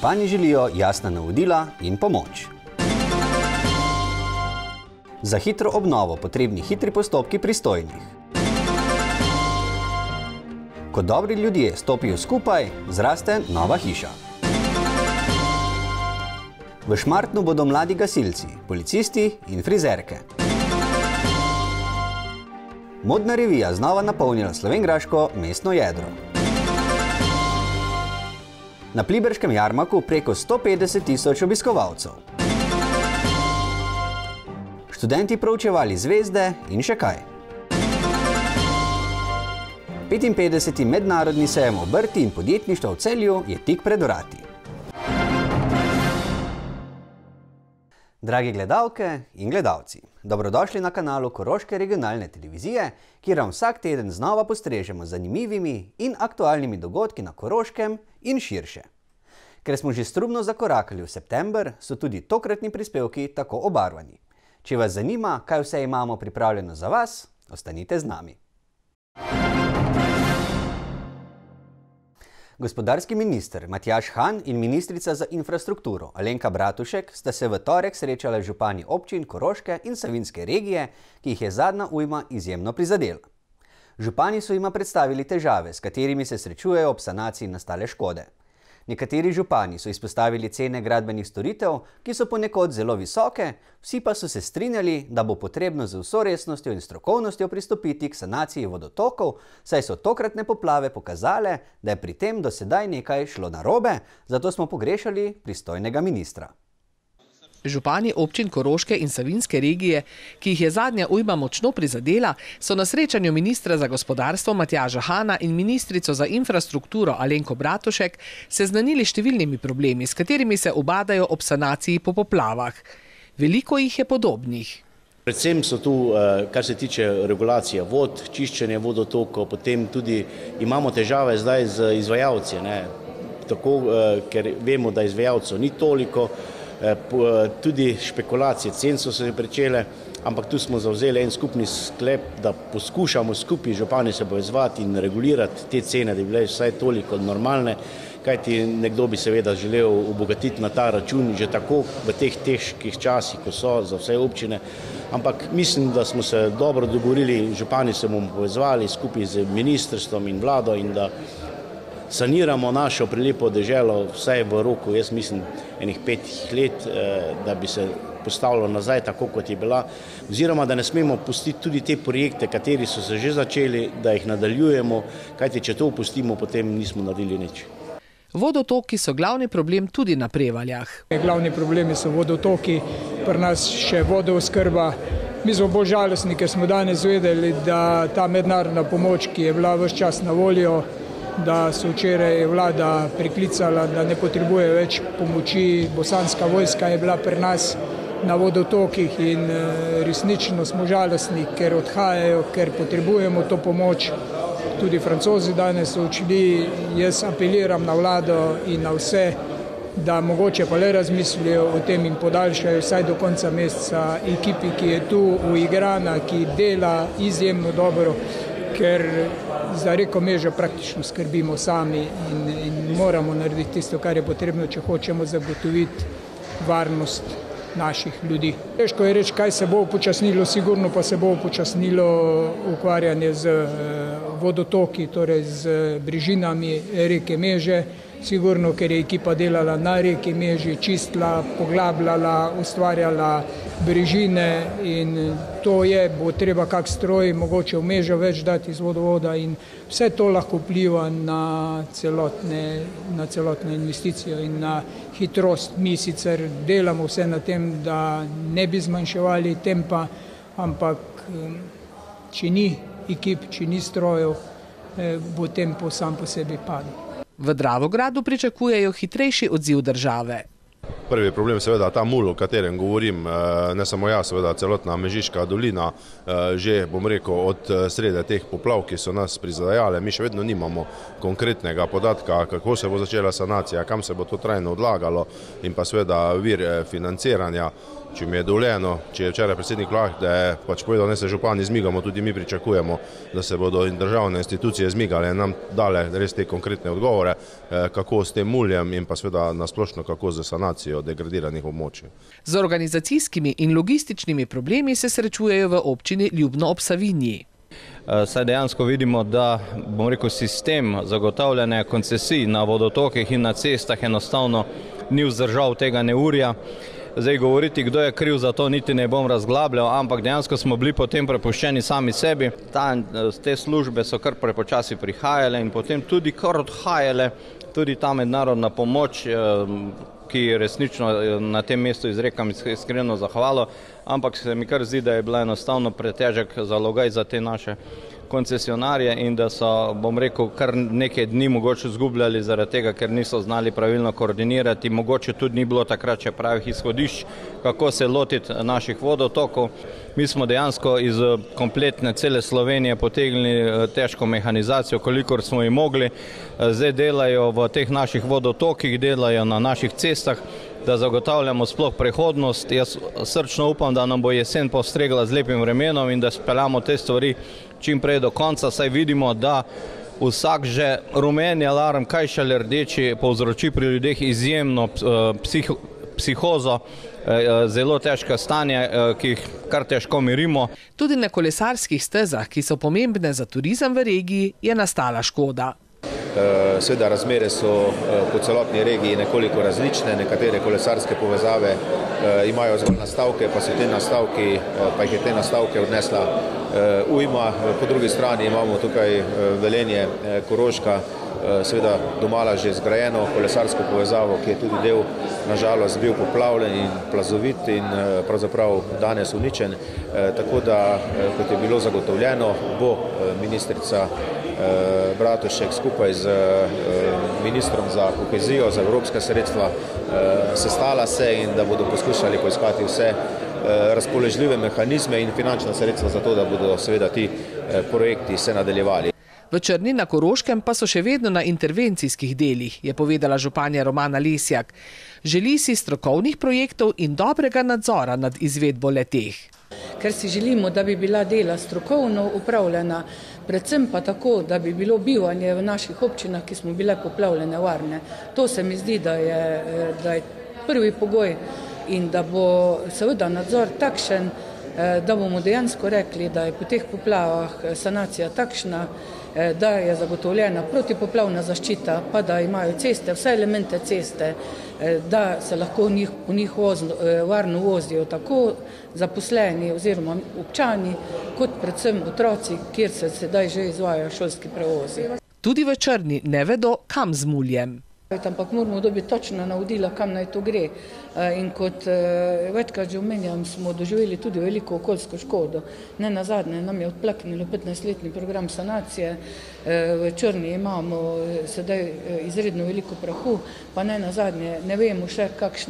Župani želijo jasna navodila in pomoč. Za hitro obnovo potrebni hitri postopki pristojnih. Ko dobri ljudje stopijo skupaj, zraste nova hiša. V Šmartnu bodo mladi gasilci, policisti in frizerke. Modna revija znova napolnila slovenjgraško mestno jedro. Na Pliberškem jarmarku preko 150 tisoč obiskovalcev. Študenti proučevali zvezde in še kaj. 55. mednarodni sejem obrti in podjetništva v Celju je tik pred vrati. Dragi gledalke in gledalci, dobrodošli na kanalu Koroške regionalne televizije, kjer vam vsak teden znova postrežemo z zanimivimi in aktualnimi dogodki na Koroškem in širše. Ker smo že strumno zakorakali v september, so tudi tokratni prispevki tako obarvani. Če vas zanima, kaj vse imamo pripravljeno za vas, ostanite z nami. Gospodarski minister Matjaž Han in ministrica za infrastrukturo Alenka Bratušek sta se v torek srečala z župani občin Koroške in Savinjske regije, ki jih je zadnja ujma izjemno prizadela. Župani so jima predstavili težave, s katerimi se srečujejo ob sanaciji nastale škode. Nekateri župani so izpostavili cene gradbenih storitev, ki so ponekod zelo visoke, vsi pa so se strinjali, da bo potrebno z vso resnostjo in strokovnostjo pristopiti k sanaciji vodotokov, saj so tokratne poplave pokazale, da je pri tem do sedaj nekaj šlo narobe, zato smo pogrešali pristojnega ministra. Župani občin Koroške in Savinjske regije, ki jih je zadnja ujma močno prizadela, so na srečanju ministra za gospodarstvo Matjaža Hana in ministrico za infrastrukturo Alenko Bratušek seznanili številnimi problemi, s katerimi se ubadajo ob sanaciji po poplavah. Veliko jih je podobnih. Predvsem so tu, kar se tiče regulacije vod, čiščenje vodotokov, potem tudi imamo težave zdaj z izvajalci, tako, ker vemo, da izvajalcev ni toliko, tudi špekulacije cen so se pričele, ampak tu smo zavzeli en skupni sklep, da poskušamo skupaj župani se povezati in regulirati te cene, da bi bile vsaj toliko normalne, kajti nekdo bi seveda želel obogatiti na ta račun že tako v teh težkih časih, ko so za vse občine. Ampak mislim, da smo se dobro dogovorili, župani se bomo povezali skupaj z ministrstvom in vlado in da saniramo našo prelepo deželo vsaj v roku, jaz mislim, enih 5 let, da bi se postavilo nazaj tako, kot je bila, oziroma da ne smemo pustiti tudi te projekte, kateri so se že začeli, da jih nadaljujemo, kajti če to opustimo, potem nismo naredili nič. Vodotoki so glavni problem tudi na Prevaljah. Glavni problemi so vodotoki, pri nas še vodooskrba. Mi smo bolj žalostni, ker smo danes vedeli, da ta mednarodna pomoč, ki je bila ves čas na voljo, da so včeraj vlada priklicala, da ne potrebuje več pomoči. Bosanska vojska je bila pri nas na vodotokih in resnično smo žalostni, ker odhajajo, ker potrebujemo to pomoč. Tudi Francozi danes so odšli. Jaz apeliram na vlado in na vse, da mogoče pa le razmislijo o tem in podaljšajo vsaj do konca meseca ekipi, ki je tu uigrana, ki dela izjemno dobro, ker za reko Mežo praktično skrbimo sami in moramo narediti tisto, kar je potrebno, če hočemo zagotoviti varnost naših ljudi. Težko je reči, kaj se bo upočasnilo, sigurno pa se bo upočasnilo ukvarjanje z vodotoki, torej z brežinami reke Meže, sigurno, ker je ekipa delala na reki Meži, čistila, poglabljala, ustvarjala brežine in to bo treba kak stroj, mogoče v Mežo več dati iz vodovoda in vse to lahko vpliva na celotno investicijo in na hitrost. Mi sicer delamo vse na tem, da ne bi zmanjševali tempa, ampak če ni ekip, če ni strojev, bo tempo sam po sebi padel. V Dravogradu pričakujejo hitrejši odziv države. Prvi problem seveda ta mul, o katerem govorim, ne samo jaz, seveda celotna Mežiška dolina, že bom rekel od srede teh poplav, ki so nas prizadajale, mi še vedno nimamo konkretnega podatka, kako se bo začela sanacija, kam se bo to trajno odlagalo in pa seveda vir financiranja. če mi je dovoljeno, če je včeraj predsednik vlade pač povedal, ne se župani zmigamo, tudi mi pričakujemo, da se bodo državne institucije zmigale in nam dale res te konkretne odgovore, kako s tem muljem in pa seveda nasplošno kako z sanacijo degradiranih območij. Z organizacijskimi in logističnimi problemi se srečujejo v občini Ljubno ob Savinji. Saj dejansko vidimo, da sistem zagotavljanja koncesij na vodotokih in na cestah enostavno ni vzdržal tega neurja. Zdaj govoriti, kdo je kriv za to, niti ne bom razglabljal, ampak dejansko smo bili potem prepuščeni sami sebi. Te službe so kar prepočasi prihajale in potem tudi kar odhajale, tudi ta mednarodna pomoč, ki resnično na tem mestu izrekam iskreno zahvalo, ampak se mi kar zdi, da je bila enostavno pretežek zalogaj za te naše koncesionarje in da so, kar nekaj dni mogoče izgubljali zaradi tega, ker niso znali pravilno koordinirati, mogoče tudi ni bilo takrat še pravih izhodišč, kako se lotiti naših vodotokov. Mi smo dejansko iz kompletne cele Slovenije potegnili težko mehanizacijo, kolikor smo jih mogli. Zdaj delajo v teh naših vodotokih, delajo na naših cestah, da zagotavljamo sploh prehodnost. Jaz srčno upam, da nam bo jesen postregla z lepim vremenom in da speljamo te stvari čim prej do konca, saj vidimo, da vsak že rumeni alarm, kaj šele rdeči, povzroči pri ljudeh izjemno psihozo, zelo težka stanja, ki jih kar težko mirimo. Tudi na kolesarskih stezah, ki so pomembne za turizem v regiji, je nastala škoda. Seveda razmere so po celotni regiji nekoliko različne, nekatere kolesarske povezave imajo zgolj nastavke, pa jih je te nastavke odnesla ujma. Po drugi strani imamo tukaj Velenje, Koroška, seveda domala že zgrajeno kolesarsko povezavo, ki je tudi del, nažalost, bil poplavljen in plazovit in pravzaprav danes uničen. Tako da, kot je bilo zagotovljeno, bo ministrica Bratušek skupaj z ministrom za kohezijo, za evropska sredstva sestala se in da bodo poskušali poiskati vse razpoložljive mehanizme in finančna sredstva za to, da bodo seveda ti projekti se nadaljevali. V Črni na Koroškem pa so še vedno na intervencijskih delih, je povedala županja Romana Lesjak. Želi si strokovnih projektov in dobrega nadzora nad izvedbo le-teh. Ker si želimo, da bi bila dela strokovno upravljena, predvsem pa tako, da bi bilo bivanje v naših občinah, ki smo bile poplavljene, varne. To se mi zdi, da je prvi pogoj in da bo seveda nadzor takšen, da bomo dejansko rekli, da je po teh poplavah sanacija takšna, da je zagotovljena protipoplavna zaščita, pa da imajo ceste, vse elemente ceste, da se lahko v njih varno vozijo tako zaposleni oziroma občani, kot predvsem otroci, kjer se sedaj že izvajajo šolski prevozi. Tudi v Črni ne vedo, kam z muljem. Ampak moramo dobiti točno navodila, kam naj to gre. In kot večkrat že omenjam, smo doživeli tudi veliko okoljsko škodo. Ne nazadnje nam je odplaknilo 15-letni program sanacije. V Črni imamo sedaj izredno veliko prahu, pa ne nazadnje ne vemo še,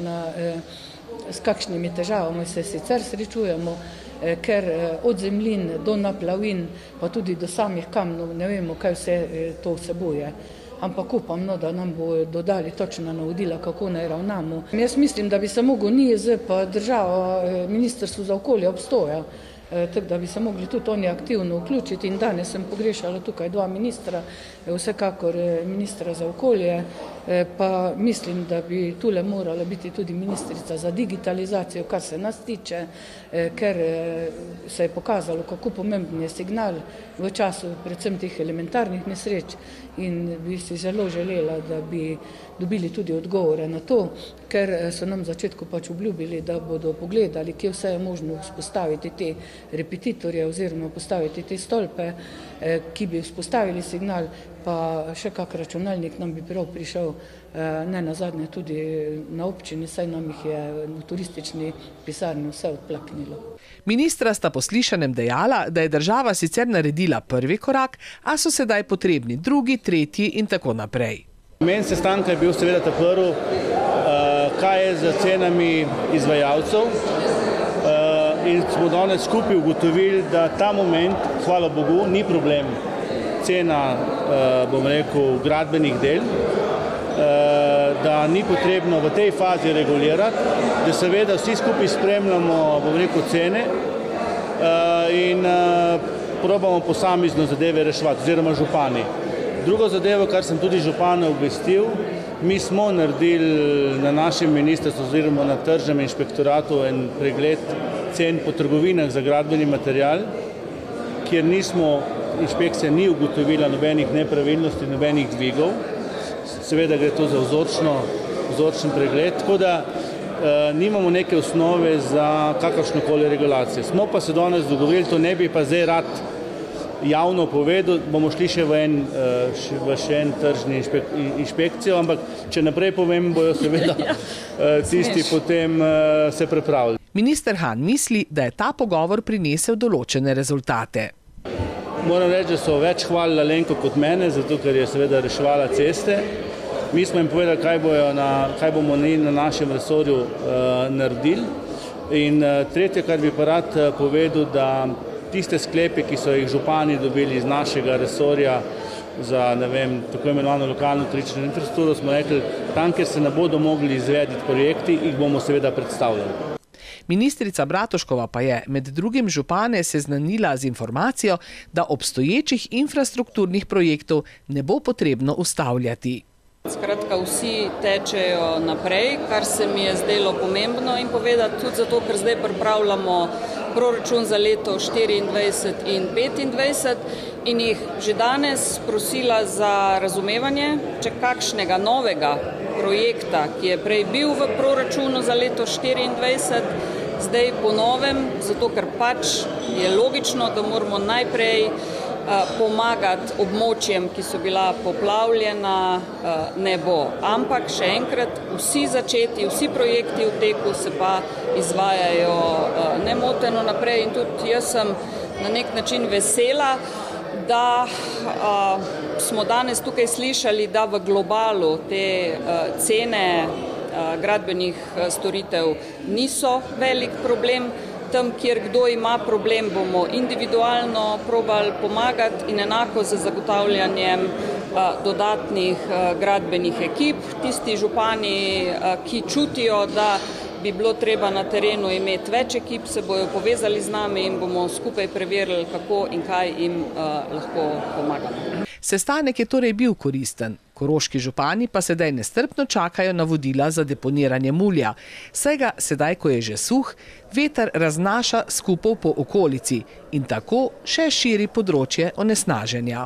s kakšnimi težavami se sicer srečujemo, ker od zemljin do naplavin, pa tudi do samih kamnov ne vemo, kaj vse to vsebuje. Ampak upam, da nam bo dodali točna navodila, kako naj ravnamo. Jaz mislim, da bi se mogel NIJZ pa država, Ministrstvo za okolje obstoja, tako da bi se mogli tudi oni aktivno vključiti in danes sem pogrešala tukaj dva ministra, vsekakor ministra za okolje, pa mislim, da bi tule morala biti tudi ministrica za digitalizacijo, kar se nas tiče, ker se je pokazalo, kako pomemben je signal v času predvsem teh elementarnih nesreč in bi si zelo želela, da bi dobili tudi odgovore na to, ker so nam v začetku pač obljubili, da bodo pogledali, kje vse je možno vzpostaviti te repetitorje oziroma postaviti te stolpe, ki bi vzpostavili signal, pa še kak računalnik nam bi prav prišel, ne nazadnje tudi na občini, saj nam jih je v turistični pisarni vse odplaknilo. Ministra sta po slišanem dejala, da je država sicer naredila prvi korak, a so sedaj potrebni drugi, tretji in tako naprej. Namen sestanka je bil seveda ta prvi, kaj je z cenami izvajalcev, in smo danes skupaj ugotovili, da ta moment, hvala Bogu, ni problem cena, gradbenih del, da ni potrebno v tej fazi regulirati, da seveda vsi skupaj spremljamo, bom rekel, cene in probamo posamezno zadeve reševati, oziroma župani. Drugo zadevo, kar sem tudi župane obvestil, mi smo naredili na našem ministrstvu oziroma na tržnem inšpektoratu en pregled cen po trgovinah za gradbeni material, kjer inšpekcija ni ugotovila nobenih nepravilnosti, nobenih dvigov. Seveda gre to za vzorčen pregled, tako da nimamo neke osnove za kakršnokoli regulacijo. Smo pa se danes dogovorili, to ne bi pa zdaj rad javno povedal, bomo šli še v še en tržni inšpekcijo, ampak če naprej povem, bojo seveda tisti potem se pripravili. Minister Han misli, da je ta pogovor prinesel določene rezultate. Moram reči, da so več hvalili Alenko kot mene, zato ker je seveda reševala ceste. Mi smo jim povedali, kaj bomo na našem resorju naredili. In tretje, kar bi pa rad povedal, da tiste sklepe, ki so jih župani dobili iz našega resorja za, tako imenovano lokalno turistično infrastrukturo, smo rekli, tam, kjer se ne bodo mogli izvediti projekti, jih bomo seveda predstavljali. Ministrica Bratuškova pa je med drugim župane seznanila z informacijo, da obstoječih infrastrukturnih projektov ne bo potrebno ustavljati. Skratka, vsi tečejo naprej, kar se mi je zdelo pomembno in povedati tudi zato, ker zdaj pripravljamo proračun za leto 2024 in 2025 in jih že danes prosila za razumevanje, če kakšnega novega projekta, ki je prej bil v proračunu za leto 2024, zdaj po novem, zato ker pač je logično, da moramo najprej pomagati območjem, ki so bila poplavljena, ne bo. Ampak še enkrat, vsi začeti, vsi projekti v teku se pa izvajajo nemoteno naprej in tudi jaz sem na nek način vesela, da smo danes tukaj slišali, da v globalu te cene gradbenih storitev niso velik problem. Tam, kjer kdo ima problem, bomo individualno probali pomagati in enako za zagotavljanjem dodatnih gradbenih ekip. Tisti župani, ki čutijo, da bi bilo treba na terenu imeti več ekip, se bojo povezali z nami in bomo skupaj preverili, kako in kaj jim lahko pomagamo. Sestanek je torej bil koristen. Koroški župani pa sedaj nestrpno čakajo navodila za deponiranje mulja. Saj ga sedaj, ko je že suh, veter raznaša skupov po okolici in tako še širi področje onesnaženja.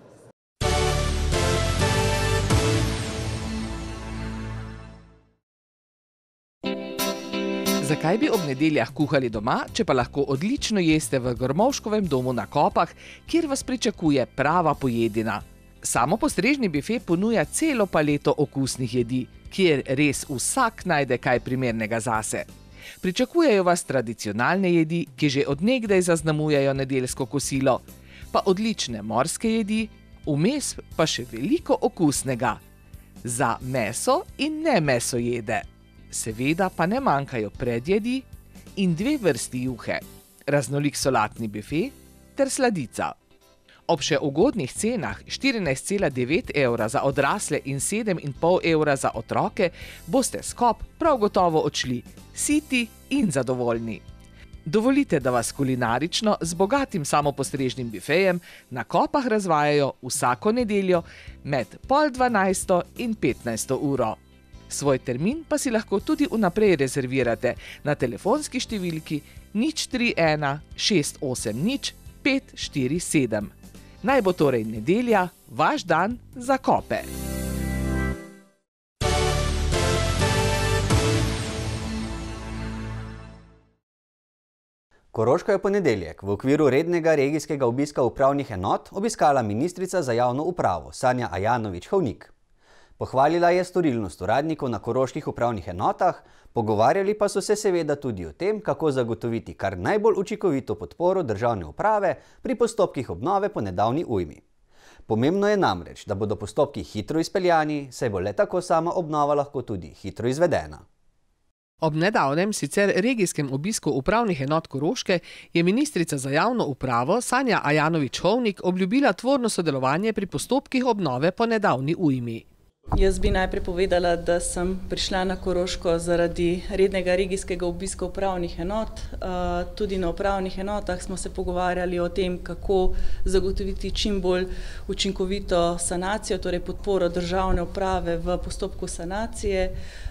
Zakaj bi ob nedeljah kuhali doma, če pa lahko odlično jeste v Grmovškovem domu na Kopah, kjer vas pričakuje prava pojedina? Samopostrežni bife ponuja celo paleto okusnih jedi, kjer res vsak najde kaj primernega zase. Pričakujejo vas tradicionalne jedi, ki že od nekdaj zaznamujejo nedeljsko kosilo, pa odlične morske jedi, vmes pa še veliko okusnega. Za meso in ne mesojede. Seveda pa ne manjkajo predjedi in 2 vrsti juhe, raznolik solatni bife ter sladica. Ob še ugodnih cenah 14,9 evra za odrasle in 7,5 evra za otroke boste s Kop prav gotovo odšli siti in zadovoljni. Dovolite, da vas kulinarično z bogatim samopostrežnim bifejem na Kopah razvajajo vsako nedeljo med 11:30 in 15. uro. Svoj termin pa si lahko tudi vnaprej rezervirate na telefonski številki 031 680 547. Naj bo torej nedelja vaš dan za Kope. Koroška je ponedeljek v okviru rednega regijskega obiska upravnih enot obiskala ministrica za javno upravo Sanja Ajanović-Hovnik. Pohvalila je storilnost uradnikov na koroških upravnih enotah, pogovarjali pa so se seveda tudi o tem, kako zagotoviti kar najbolj učinkovito podporo državne uprave pri postopkih obnove po nedavni ujmi. Pomembno je namreč, da bodo postopki hitro izpeljani, saj bo le tako sama obnova lahko tudi hitro izvedena. Ob nedavnem, sicer regijskem obisku upravnih enot Koroške, je ministrica za javno upravo Sanja Ajanović-Hovnik obljubila tvorno sodelovanje pri postopkih obnove po nedavni ujmi. Jaz bi najprej povedala, da sem prišla na Koroško zaradi rednega regijskega obiska upravnih enot. Tudi na upravnih enotah smo se pogovarjali o tem, kako zagotoviti čim bolj učinkovito sanacijo, torej podporo državne uprave v postopku sanacije.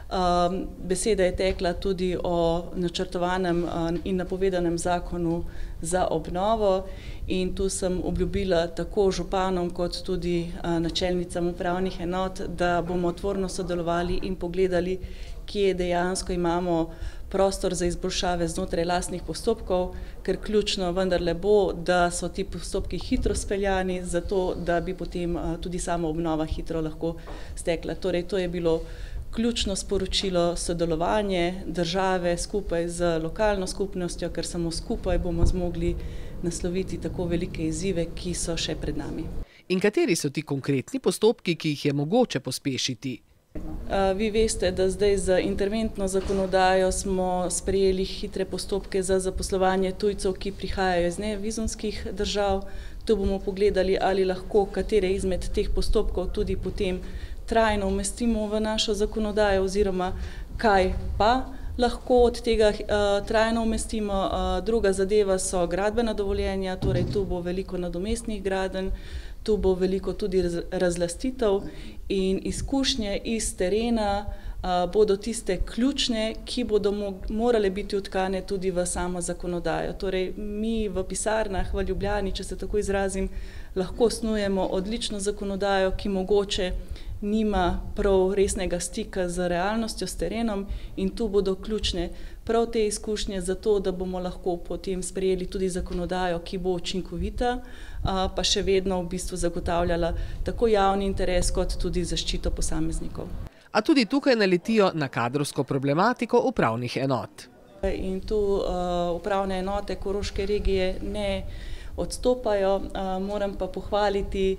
Beseda je tekla tudi o načrtovanem in napovedanem zakonu za obnovo in tu sem obljubila tako županom kot tudi načelnicam upravnih enot, da bomo tvorno sodelovali in pogledali, kje dejansko imamo prostor za izboljšave znotraj lastnih postopkov, ker ključno vendarle bo, da so ti postopki hitro speljani, zato da bi potem tudi sama obnova hitro lahko stekla. Torej, to je bilo ključno sporočilo sodelovanje države skupaj z lokalno skupnostjo, ker samo skupaj bomo zmogli nasloviti tako velike izzive, ki so še pred nami. In kateri so ti konkretni postopki, ki jih je mogoče pospešiti? Vi veste, da zdaj z interventno zakonodajo smo sprejeli hitre postopke za zaposlovanje tujcev, ki prihajajo iz nevizumskih držav. Tu bomo pogledali, ali lahko katere izmed teh postopkov tudi potem trajno umestimo v našo zakonodajo oziroma kaj pa lahko od tega trajno umestimo. Druga zadeva so gradbena dovoljenja, torej tu bo veliko nadomestnih gradenj, tu bo veliko tudi razlastitev in izkušnje iz terena bodo tiste ključne, ki bodo morale biti vtkane tudi v samo zakonodajo. Torej, mi v pisarnah v Ljubljani, če se tako izrazim, lahko snujemo odlično zakonodajo, ki mogoče nima prav resnega stika z realnostjo, s terenom in tu bodo ključne prav te izkušnje za to, da bomo lahko potem sprejeli tudi zakonodajo, ki bo učinkovita, pa še vedno v bistvu zagotavljala tako javni interes kot tudi zaščito posameznikov. A tudi tukaj naletijo na kadrovsko problematiko upravnih enot. In tu upravne enote Koroške regije ne odstopajo. Moram pa pohvaliti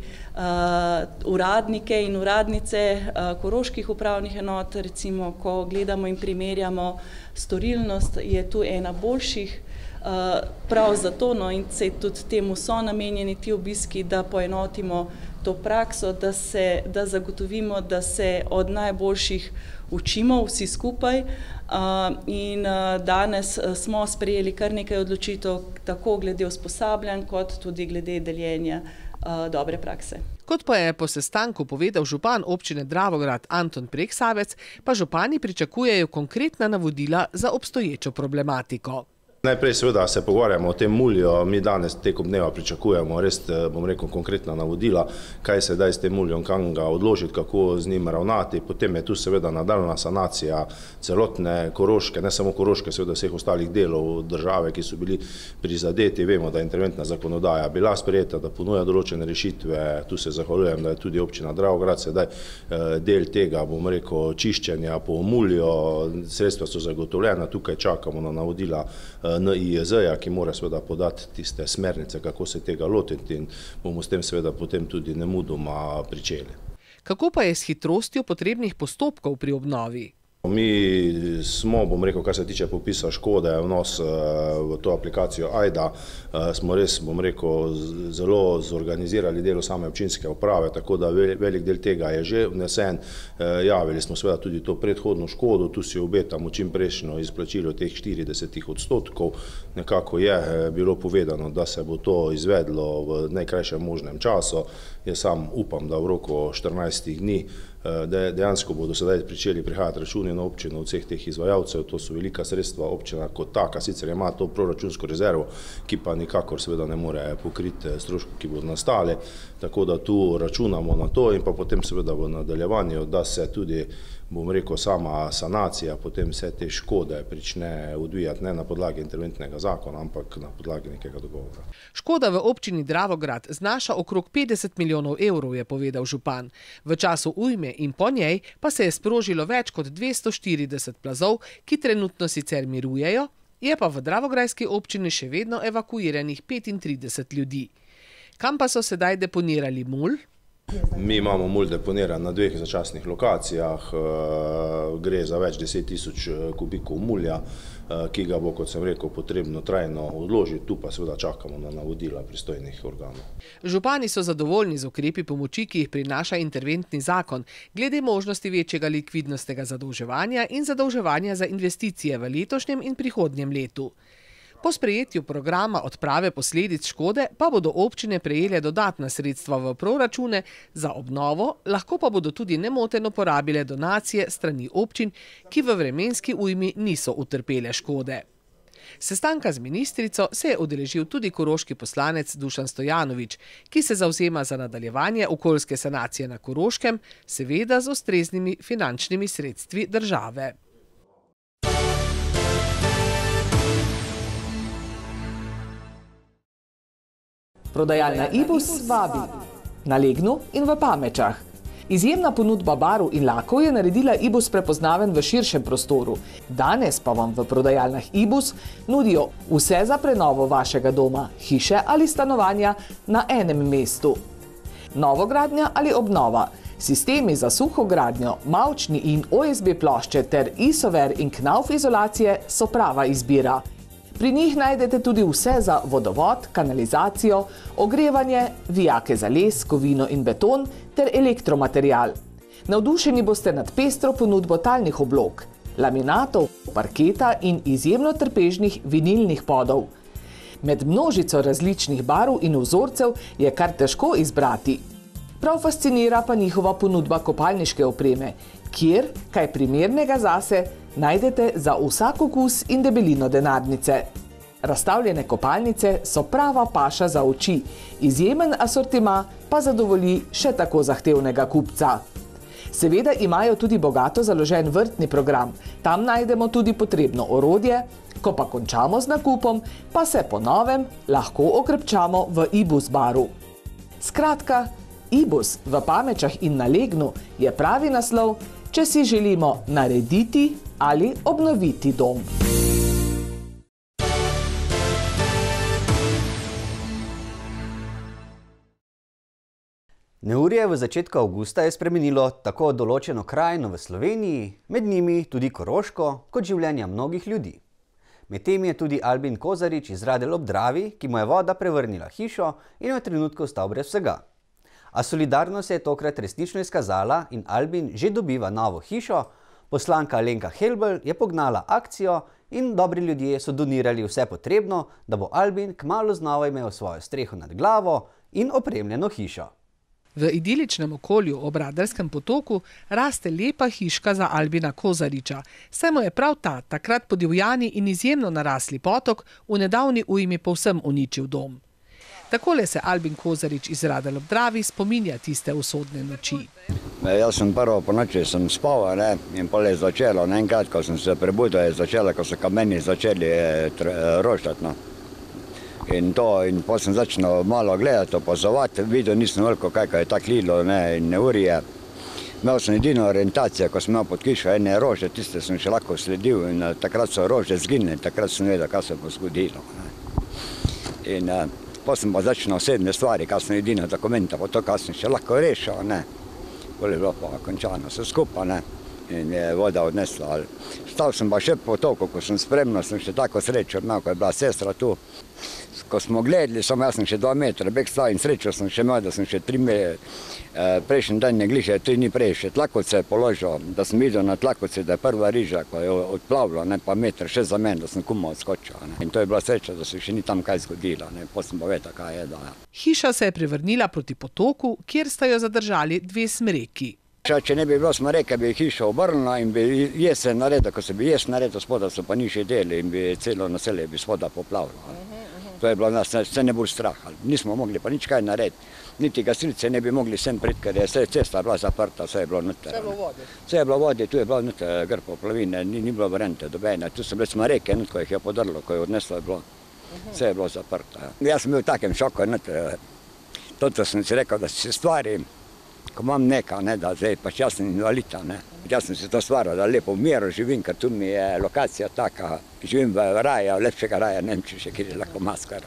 uradnike in uradnice koroških upravnih enot. Recimo, ko gledamo in primerjamo storilnost, je tu ena boljših. Prav zato, no, in se tudi temu so namenjeni ti obiski, da poenotimo to prakso, da zagotovimo, da se od najboljših učimo vsi skupaj. In danes smo sprejeli kar nekaj odločitev, tako glede usposabljanj, kot tudi glede deljenja dobre prakse. Kot pa je po sestanku povedal župan občine Dravograd Anton Preksavec, pa župani pričakujejo konkretna navodila za obstoječo problematiko. Najprej seveda se pogovarjamo o tem mulju, mi danes tekom dneva pričakujemo res, bom rekel, konkretna navodila, kaj se daj s tem muljom, kam ga odložiti, kako z njim ravnati. Potem je tu seveda nadaljna sanacija celotne Koroške, ne samo Koroške, seveda vseh ostalih delov države, ki so bili prizadeti. Vemo, da je interventna zakonodaja bila sprejeta, da ponuja določene rešitve. Tu se zahvaljujem, da je tudi občina Dravograd sedaj del tega, bom rekel, čiščenja po mulju. Sredstva so zagotovljena, tukaj čakamo na navodila NIJZ-ja, ki mora seveda podati tiste smernice, kako se tega lotiti in bomo s tem seveda potem tudi nemudoma pričeli. Kako pa je s hitrostjo potrebnih postopkov pri obnovi? Mi smo, bom rekel, kar se tiče popisa škode, vnos v to aplikacijo AJDA, smo res, bom rekel, zelo zorganizirali delo same občinske uprave, tako da velik del tega je že vnesen. Javili smo seveda tudi to predhodno škodo, tu si obetamo čim prejšnjo izplačilo teh 40%. Nekako je bilo povedano, da se bo to izvedlo v najkrajšem možnem času. Jaz sam upam, da v roku 14 dni dejansko bodo sedaj pričeli prihajati računi na občino od vseh teh izvajalcev. To so velika sredstva, občina kot taka, sicer ima to proračunsko rezervo, ki pa nikakor seveda ne more pokriti stroškov, ki bodo nastali. Tako da tu računamo na to in pa potem seveda v nadaljevanju, da se tudi, bom rekel, sama sanacija, potem vse te škode prične odvijati ne na podlagi interventnega zakona, ampak na podlagi nekega dogovora. Škoda v občini Dravograd znaša okrog 50 milijonov evrov, je povedal župan. V času ujme in po njej pa se je sprožilo več kot 240 plazov, ki trenutno sicer mirujejo, je pa v dravograjski občini še vedno evakuiranih 35 ljudi. Kam pa so sedaj deponirali mulj? Mi imamo mulj deponiran na 2 začasnih lokacijah, gre za več 10 tisoč kubikov mulja. ki ga bo, kot sem rekel, potrebno trajno odložiti. Tu pa seveda čakamo na navodila pristojnih organov. Župani so zadovoljni z ukrepi pomoči, ki jih prinaša interventni zakon, glede možnosti večjega likvidnostnega zadolževanja in zadolževanja za investicije v letošnjem in prihodnjem letu. Po sprejetju programa odprave posledic škode pa bodo občine prejele dodatna sredstva v proračune za obnovo, lahko pa bodo tudi nemoteno porabile donacije strani občin, ki v vremenski ujmi niso utrpele škode. Sestanka z ministrico se je udeležil tudi koroški poslanec Dušan Stojanovič, ki se zavzema za nadaljevanje okoljske sanacije na Koroškem, seveda z ustreznimi finančnimi sredstvi države. Prodajalna Ibus vabi na Legnu in v Pamečah. Izjemna ponudba barv in lakov je naredila Ibus prepoznaven v širšem prostoru. Danes pa vam v prodajalnah Ibus nudijo vse za prenovo vašega doma, hiše ali stanovanja na enem mestu. Novogradnja ali obnova, sistemi za suho gradnjo, mavčni in OSB plošče ter Isover in Knauf izolacije so prava izbira. Pri njih najdete tudi vse za vodovod, kanalizacijo, ogrevanje, vijake za les, kovino in beton ter elektromaterial. Navdušeni boste nad pestro ponudbo talnih oblog, laminatov, parketa in izjemno trpežnih vinilnih podov. Med množico različnih barv in vzorcev je kar težko izbrati. Prav fascinira pa njihova ponudba kopalniške opreme, kjer, kaj primernega zase, najdete za vsak okus in debelino denarnice. Razstavljene kopalnice so prava paša za oči, izjemen asortima pa zadovolji še tako zahtevnega kupca. Seveda imajo tudi bogato založen vrtni program, tam najdemo tudi potrebno orodje, ko pa končamo z nakupom, pa se po novem lahko okrepčamo v Ibus baru. Skratka, Ibus v Pamečah in na Legnu je pravi naslov, če si želimo narediti ali obnoviti dom. Neurje v začetku avgusta je spremenilo tako določeno krajino v Sloveniji, med njimi tudi Koroško, kot življenja mnogih ljudi. Medtem je tudi Albin Kozarič iz Radelj ob Dravi, ki mu je voda prevrnila hišo in v trenutku ostal brez vsega. A solidarnost se je tokrat resnično izkazala in Albin že dobiva novo hišo, poslanka Alenka Helbl je pognala akcijo in dobri ljudje so donirali vse potrebno, da bo Albin kmalu znova imel svojo streho nad glavo in opremljeno hišo. V idiličnem okolju ob Radeljskem potoku raste lepa hiška za Albina Kozariča, saj mu je prav ta takrat podivjani in izjemno narasli potok v nedavni ujmi povsem uničil dom. Takole se Albin Kozarič iz Radelj ob Dravi spominja tiste usodne noči. Jaz sem prvo po noči spal in pol je začelo, enkrat, ko sem se prebudil, je začelo, ko so kameni začeli roštati. In potem sem začel malo gledati, opazovati, videl nisem veliko, kaj je tako lilo in neurje. Imel sem edino orientacijo, ko sem imel pod kišo ene rože, tiste sem še lahko sledil in takrat so rože zginile, takrat sem vedel, kaj se bo zgodilo. In potem sem pa začel osebne stvari, kaj sem edino dokumenta, pa to, kaj sem še lahko rešil. Bolje bilo pa končano vse skupaj in je voda odnesla. Stal sem pa še po toku, ko sem spremljal, sem še tako srečo imel, ko je bila sestra tu. Ko smo gledali, jaz sem še 2 metra bek stal in srečo sem še imel, da sem še 3 prejšnji dan ne gliše, 3 dni prej še tlakovce položil, da sem videl na tlakovce, da je prva riža, ko je odplavila, pa meter še za meni, da sem kuma odskočil. In to je bila sreča, da se še ni tam kaj zgodilo, potem sem pa vedel, kaj je. Hiša se je prevrnila proti potoku, kjer sta jo zadržali 2 smreki. Če ne bi bilo smreke, bi hišo obrnila in bi jesen naredil, ko se bi jesen naredil spoda, so pa nižji deli in bi celo naselje bi spoda poplavilo. To je bilo nas vse ne bolj strah. Nismo mogli pa nič kaj narediti. Niti gasilce ne bi mogli sem priti, ker je cesta bila zaprta, vse je bilo noter. Vse je bilo vode, tu je bilo noter gr poplavine, ni bilo variante dobene. Tu so bile smreke, ko jih je podrlo, ko je odneslo, vse je bilo zaprto. Jaz sem bil v takem šoku, toto sem si rekel, da si stvari, ko imam nekaj, da zdaj pač jaz sem invalida. Jaz sem si to stvaril, da lepo v miru živim, ker tu mi je lokacija taka, živim v raju, lepšega raja, ne vem, če še kjer je lahko maskar.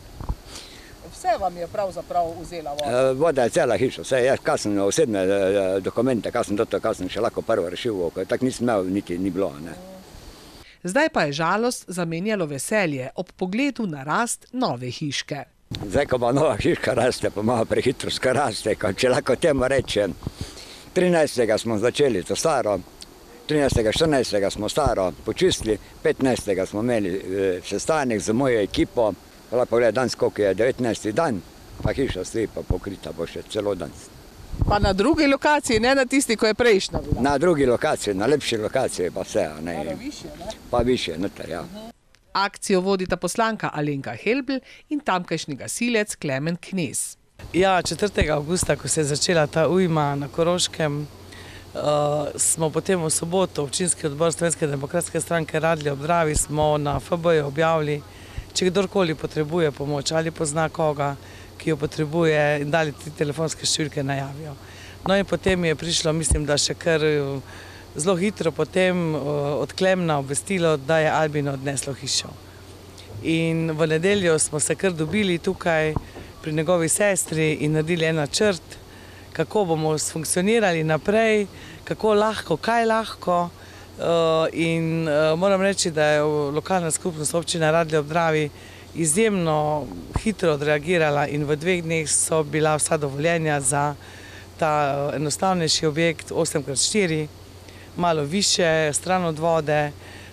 Vse vam je pravzaprav vzela voda? Voda je cela hiša, vse, kaj sem osebne dokumente, kaj sem še lahko prvo rešil, ker tako nisem imel, niti ni bilo. Zdaj pa je žalost zamenjalo veselje ob pogledu na rast nove hiške. Zdaj, ko pa nova hiška raste, pa malo prehitro raste, če lahko temu rečem. 13. smo začeli to staro, 13. 14. smo staro počistili, 15. smo imeli sestanek z mojo ekipo, lahko pogled danes, koliko je 19. dan, pa hiša stoji pa pokrita bo še celo dan. Pa na drugi lokaciji, ne na tisti, ko je prejšnja bila? Na drugi lokaciji, na lepši lokaciji pa vse. Pa više, ne? Pa više, noter, ja. Akcijo vodita poslanka Alenka Helbl in tamkajšnji gasilec Klemen Knez. Ja, 4. avgusta, ko se je začela ta ujma na Koroškem, smo potem v soboto občinski odbor Slovenske demokratske stranke Radlje ob Dravi smo na FB-ju objavili, če kdorkoli potrebuje pomoč ali pozna koga, ki jo potrebuje, in dali ti telefonske številke najavijo. No in potem je prišlo, mislim, da še kar zelo hitro potem od Klemna obvestilo, da je Albino odneslo hišo. In v nedeljo smo se kar dobili tukaj pri njegovi sestri in naredili en načrt, kako bomo funkcionirali naprej, kako lahko, kaj lahko. In moram reči, da je lokalna skupnost občina Radlje ob Dravi izjemno hitro odreagirala in v 2 dneh so bila vsa dovoljenja za ta enostavnejši objekt 8x4, malo više, stran od vode,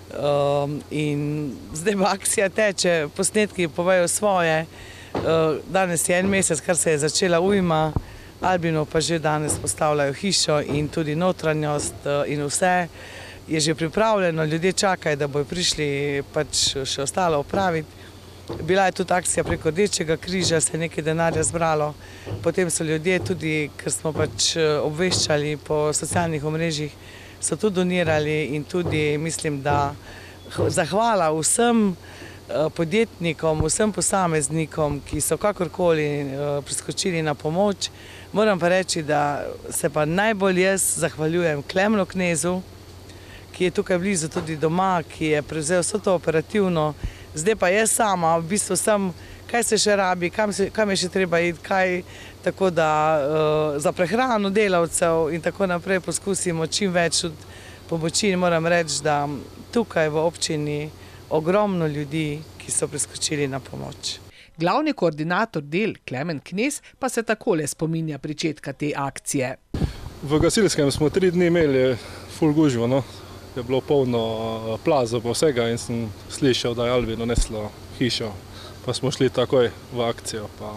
in zdaj pa akcija teče, posnetki povejo svoje. Danes je 1 mesec, kar se je začela ujma, Albino pa že danes postavljajo hišo in tudi notranjost in vse je že pripravljeno, ljudje čakajo, da bojo prišli pač še ostalo opraviti. Bila je tudi akcija preko Rdečega križa, se je nekaj denarja zbralo, potem so ljudje tudi, ker smo pač obveščali po socialnih omrežjih, so tudi donirali in tudi mislim, da zahvala vsem podjetnikom, vsem posameznikom, ki so kakorkoli priskočili na pomoč. Moram pa reči, da se pa najbolj jaz zahvaljujem Klemnu Knezu, ki je tukaj blizu tudi doma, ki je prevzel vso to operativno. Zdaj pa jaz sama, v bistvu sem, kaj se še rabi, kam je še treba iti, kaj, tako da za prehrano delavcev in tako naprej poskusimo čim več pomoči in moram reči, da tukaj v občini ogromno ljudi, ki so priskočili na pomoč. Glavni koordinator del Klemen Knez pa se takole spominja pričetka te akcije. V gasilskem smo 3 dni imeli ful gužvo, no. Je bilo polno plazov pa vsega in sem slišal, da je Albino neslo hišo. Pa smo šli takoj v akcijo, pa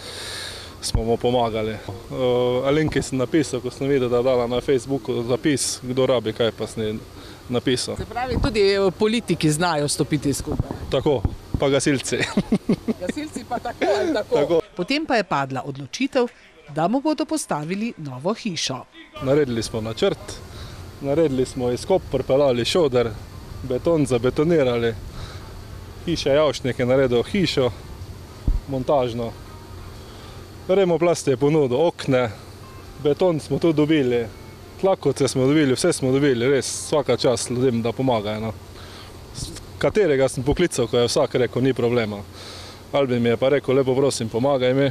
smo mu pomagali. Alenki sem napisal, ko sem videl, da je dala na Facebooku zapis, kdo rabi kaj, pa sem napisal. Se pravi, tudi politiki znajo stopiti skupaj. Tako, pa gasilci. Gasilci pa tako ali tako. Potem pa je padla odločitev, da mu bodo postavili novo hišo. Naredili smo načrt, naredili smo izkop, pripeljali šoder, beton zabetonirali, hiša Javšnik je naredil hišo, montažno. Remoplast je ponudil okne, beton smo tu dobili, tlakovce smo dobili, vse smo dobili, res vsaka čast ljudem, da pomagajo. Katerega sem poklical, ko je vsak rekel, ni problema. Albin mi je pa rekel, lepo prosim, pomagaj mi.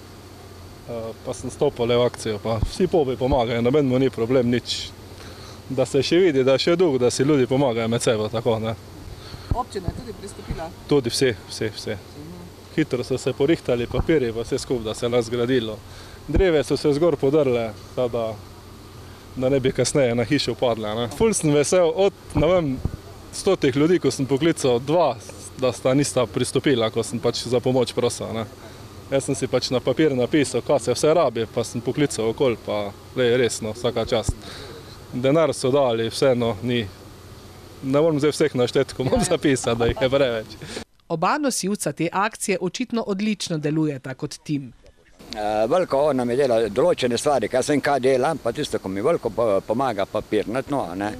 Pa sem stopil v akcijo, pa vsi pobi pomagajo, noben mu ni problem, nič. Da se še vidi, da je še dolg, da si ljudi pomagajo med sebo, tako, ne. Občina je tudi pristopila? Tudi vsi. Hitro so se porihtali papiri, pa vse skup, da se je razgradilo. Dreve so se zgor podrle, da ne bi kasneje na hišo padle, ne. Ful sem vesel od, ne vem, 100 ljudi, ko sem poklical 2, da sta nista pristopila, ko sem pač za pomoč prosil, ne. Jaz sem si pač na papir napisal, kaj se vse rabi, pa sem poklical okoli, pa resno, vsaka čast. Denar so dali, vseeno ni. Ne moram zdaj vseh našteti, ko moram zapisati, da jih je preveč. Oba nosilca te akcije očitno odlično delujeta kot tim. Veliko on nam je delal določene stvari, kaj sem kaj delam, pa tisto, ko mi veliko pomaga papirnatno, ne.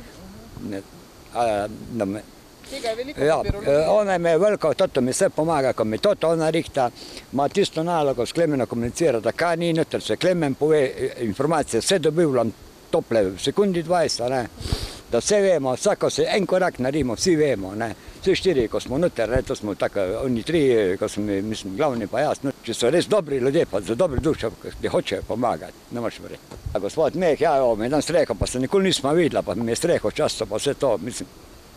Tega je veliko papirov. Ona mi je veliko, toto mi vse pomaga, ko mi toto ona rihta, ima tisto nalogo s Klemena komunicirati, kaj ni noter, se Klemen pove informacije, vse dobivam tople v sekundi 20, ne. Da vse vemo, vsako se en korak naredimo, vsi vemo, ne. Vsi 4, ko smo noter, ne, to smo tako, oni 3, ko smo, mislim, glavni pa jaz, no, če so res dobri ljudje, pa za dobri dušo, ki hočejo pomagati, ne moš verjeti. A gospod Meh, ja, mi je dan streho, pa se nikoli nismo videla, pa mi je streho často, pa vse to, mislim,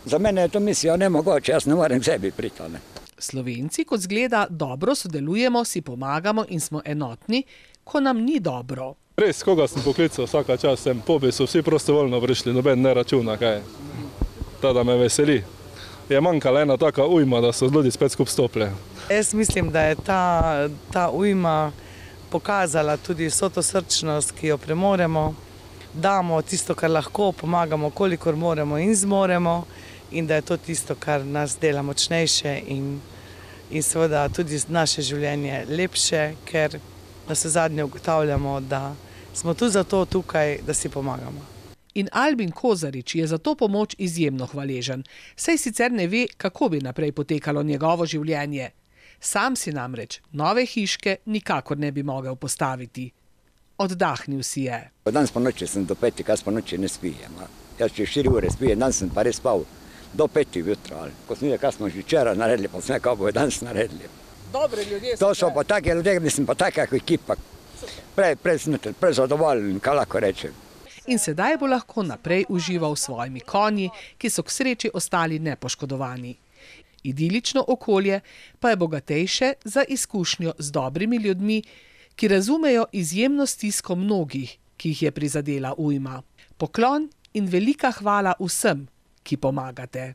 Za mene je to misija nemogoče, jaz ne morem k sebi priti. Slovenci, kot zgleda, dobro sodelujemo, si pomagamo in smo enotni, ko nam ni dobro. Res, koga sem poklical, vsaka čas sem pobil, so vsi prostovoljno prišli, noben ne računa, kaj. Tada me veseli. Je manjkala ena taka ujma, da so ljudi spet skup stopili. Jaz mislim, da je ta ujma pokazala tudi vso to srčnost, ki jo premoremo, damo tisto, kar lahko, pomagamo, kolikor moremo in zmoremo, in da je to tisto, kar nas dela močnejše in seveda tudi naše življenje lepše, ker na vse zadnje ugotavljamo, da smo tu zato tukaj, da si pomagamo. In Albin Kozarič je za to pomoč izjemno hvaležen, saj sicer ne ve, kako bi naprej potekalo njegovo življenje. Sam si namreč nove hiške nikakor ne bi mogel postaviti. Oddahnil si je. Danes po noči sem do 5, jaz po noči ne spijem. Jaz če 4 ure spijem, danes sem pa res spal do 5 jutra. Ko sem videl, kaj smo že včeraj naredili, pa sem kaj bojo danes naredili. Dobre ljudje to so pa take ljudje, mislim pa taka ekipa. Prej zadovoljen, kaj lahko rečem. In sedaj bo lahko naprej užival s svojimi konji, ki so k sreči ostali nepoškodovani. Idilično okolje pa je bogatejše za izkušnjo z dobrimi ljudmi, ki razumejo izjemno stisko mnogih, ki jih je prizadela ujma. Poklon in velika hvala vsem, ki pomagate.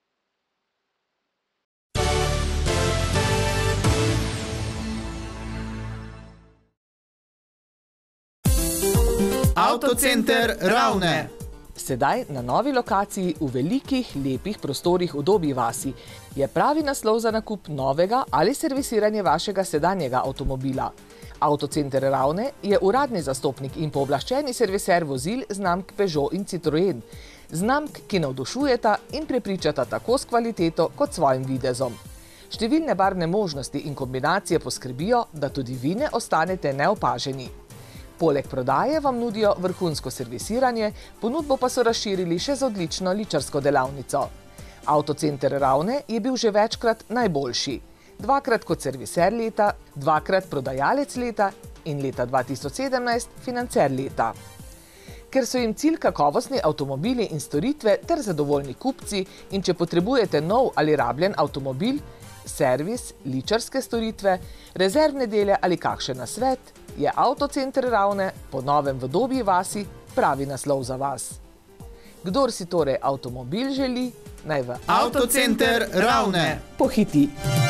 Avtocenter Ravne. Sedaj na novi lokaciji v velikih, lepih prostorih v Dobji vasi je pravi naslov za nakup novega ali servisiranje vašega sedanjega avtomobila. Avtocenter Ravne je uradni zastopnik in pooblaščeni serviser vozil znamk Peugeot in Citroën. Znamk, ki navdušujeta in prepričata tako s kvaliteto kot svojim videzom. Številne barvne možnosti in kombinacije poskrbijo, da tudi vi ne ostanete neopaženi. Poleg prodaje vam nudijo vrhunsko servisiranje, ponudbo pa so razširili še z odlično ličarsko delavnico. Avtocenter Ravne je bil že večkrat najboljši. 2-krat kot serviser leta, 2-krat prodajalec leta in leta 2017 financer leta. Ker so jim cilj kakovostni avtomobili in storitve ter zadovoljni kupci in če potrebujete nov ali rabljen avtomobil, servis, ličarske storitve, rezervne dele ali kakšen nasvet, je Avtocenter Ravne po novem v Dobji vasi pravi naslov za vas. Kdor si torej avtomobil želi, naj v Avtocenter Ravne pohiti.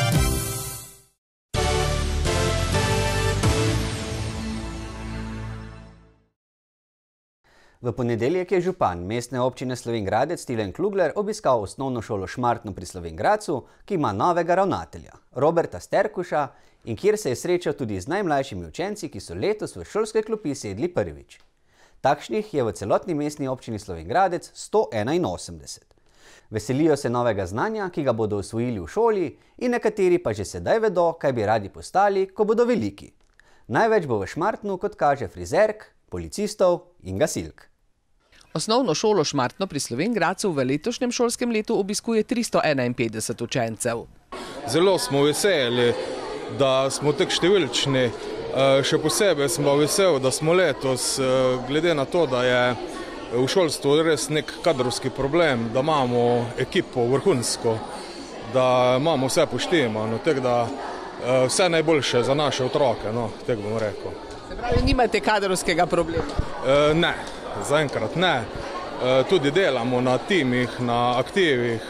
V ponedeljek je župan mestne občine Slovenj Gradec Tilen Klugler obiskal osnovno šolo Šmartno pri Slovenj Gradcu, ki ima novega ravnatelja, Roberta Sterkuša, in kjer se je srečal tudi z najmlajšimi učenci, ki so letos v šolske klopi sedli prvič. Takšnih je v celotni mestni občini Slovenj Gradec 181. Veselijo se novega znanja, ki ga bodo usvojili v šoli, in nekateri pa že sedaj vedo, kaj bi radi postali, ko bodo veliki. Največ bo v Šmartnu, kot kaže frizerk, policistov in gasilk. Osnovno šolo Šmartno pri Slovenj Gradcu v letošnjem šolskem letu obiskuje 351 učencev. Zelo smo veseli, da smo tako številčni. Še posebej smo veseli, da smo letos, glede na to, da je v šolstvu res nek kadrovski problem, da imamo ekipo vrhunsko, da imamo vse poštimano, tako da vse najboljše za naše otroke, no, tako bom rekel. Se pravi, nimate kadrovskega problema? Ne, zaenkrat ne. Tudi delamo na timih, na aktivih,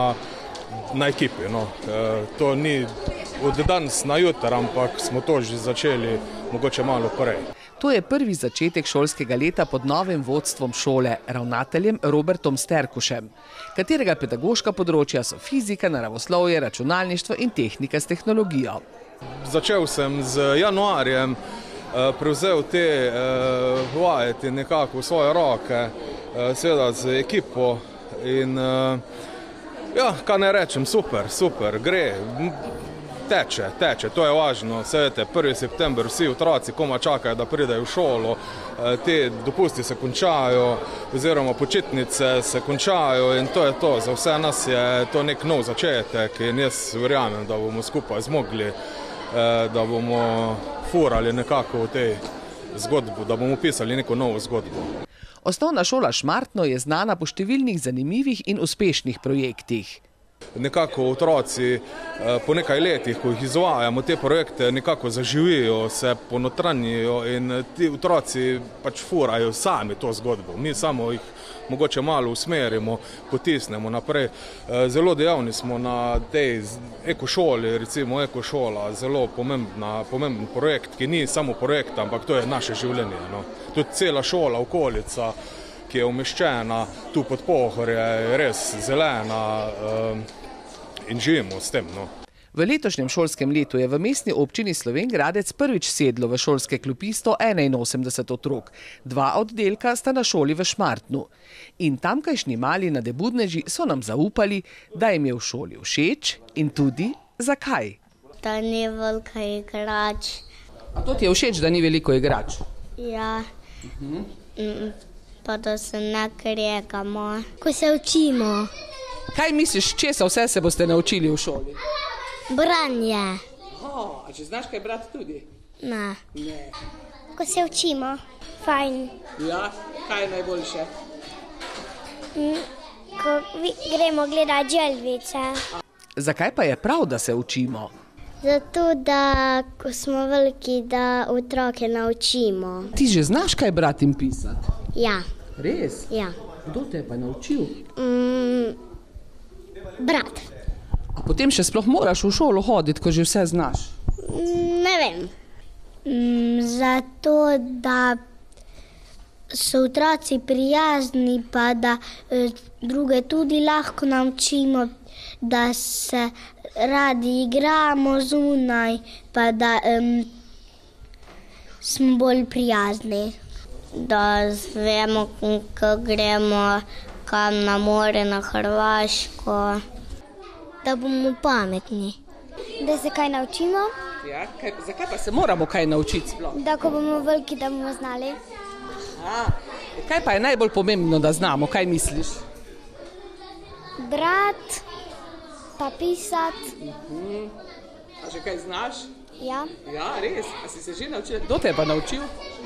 na ekipi. No. To ni od danes na jutro, ampak smo to že začeli mogoče malo prej. To je prvi začetek šolskega leta pod novim vodstvom šole, ravnateljem Robertom Sterkušem, katerega pedagoška področja so fizika, naravoslovje, računalništvo in tehnika s tehnologijo. Začel sem z januarjem, prevzel te vajeti nekako v svoje roke, seveda z ekipo in ja, kaj ne rečem, super, gre, teče, to je važno. Veste, 1. september vsi otroci komaj čakajo, da pridejo v šolo, te dopusti se končajo, oziroma počitnice se končajo in to je to. Za vse nas je to nek nov začetek in jaz verjamem, da bomo skupaj zmogli, da bomo furali nekako v tej zgodbi, da bomo pisali neko novo zgodbo. Osnovna šola Šmartno je znana po številnih zanimivih in uspešnih projektih. Nekako otroci po nekaj letih, ko jih izvajamo te projekte, nekako zaživijo, se ponotranjijo in ti otroci pač furajo sami to zgodbo. Mi samo jih mogoče malo usmerimo, potisnemo naprej. Zelo dejavni smo na tej ekošoli, recimo ekošola, zelo pomemben projekt, ki ni samo projekt, ampak to je naše življenje. Tudi cela šola, okolica, ki je umeščena tu pod Pohorje, je res zelena in živimo s tem. V letošnjem šolskem letu je v mestni občini Slovenj Gradec prvič sedlo v šolske klopi 181 otrok. 2 oddelka sta na šoli v Šmartnu. In tamkajšnji mali nadebudneži so nam zaupali, da jim je v šoli všeč in tudi zakaj. Da ni veliko igrač. A to ti je všeč, da ni veliko igrač? Ja. Pa da se ne kregamo. Ko se učimo. Kaj misliš, česa vse se boste naučili v šoli? Branje. A če znaš kaj brati tudi? Ne. Ko se učimo. Fajn. Ja, kaj je najboljše? Ko gremo gledati želvice. Zakaj pa je prav, da se učimo? Zato, da ko smo veliki, da otroke naučimo. Ti že znaš kaj brati in pisati? Ja. Res? Ja. Kdo te je pa naučil? Brat. A potem še sploh moraš v šolo hoditi, ko že vse znaš? Ne vem. Zato, da so otroci prijazni, pa da druge tudi lahko naučimo, da se radi igramo zunaj, pa da smo bolj prijazni. Da zvemo, ko gremo kam na more, na Hrvaško. Da bomo pametni. Da se kaj naučimo. Ja, zakaj pa se moramo kaj naučiti sploh? Da ko bomo veliki, da bomo znali. Kaj pa je najbolj pomembno, da znamo? Kaj misliš? Brati, pa pisati. A že kaj znaš? Ja. Ja, res? A si se že naučila? Kdo te je pa naučil?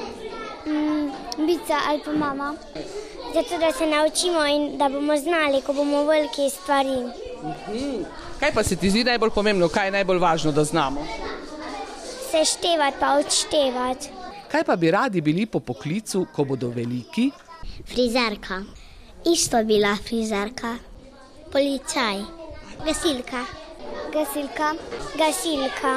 Bica ali pa mama. Zato, da se naučimo in da bomo znali, ko bomo veliki stvari. Kaj pa se ti zdi najbolj pomembno, kaj je najbolj važno, da znamo? Seštevati pa odštevati. Kaj pa bi radi bili po poklicu, ko bodo veliki? Frizerka. Isto bila frizerka. Policaj. Gasilka. Gasilka. Gasilka.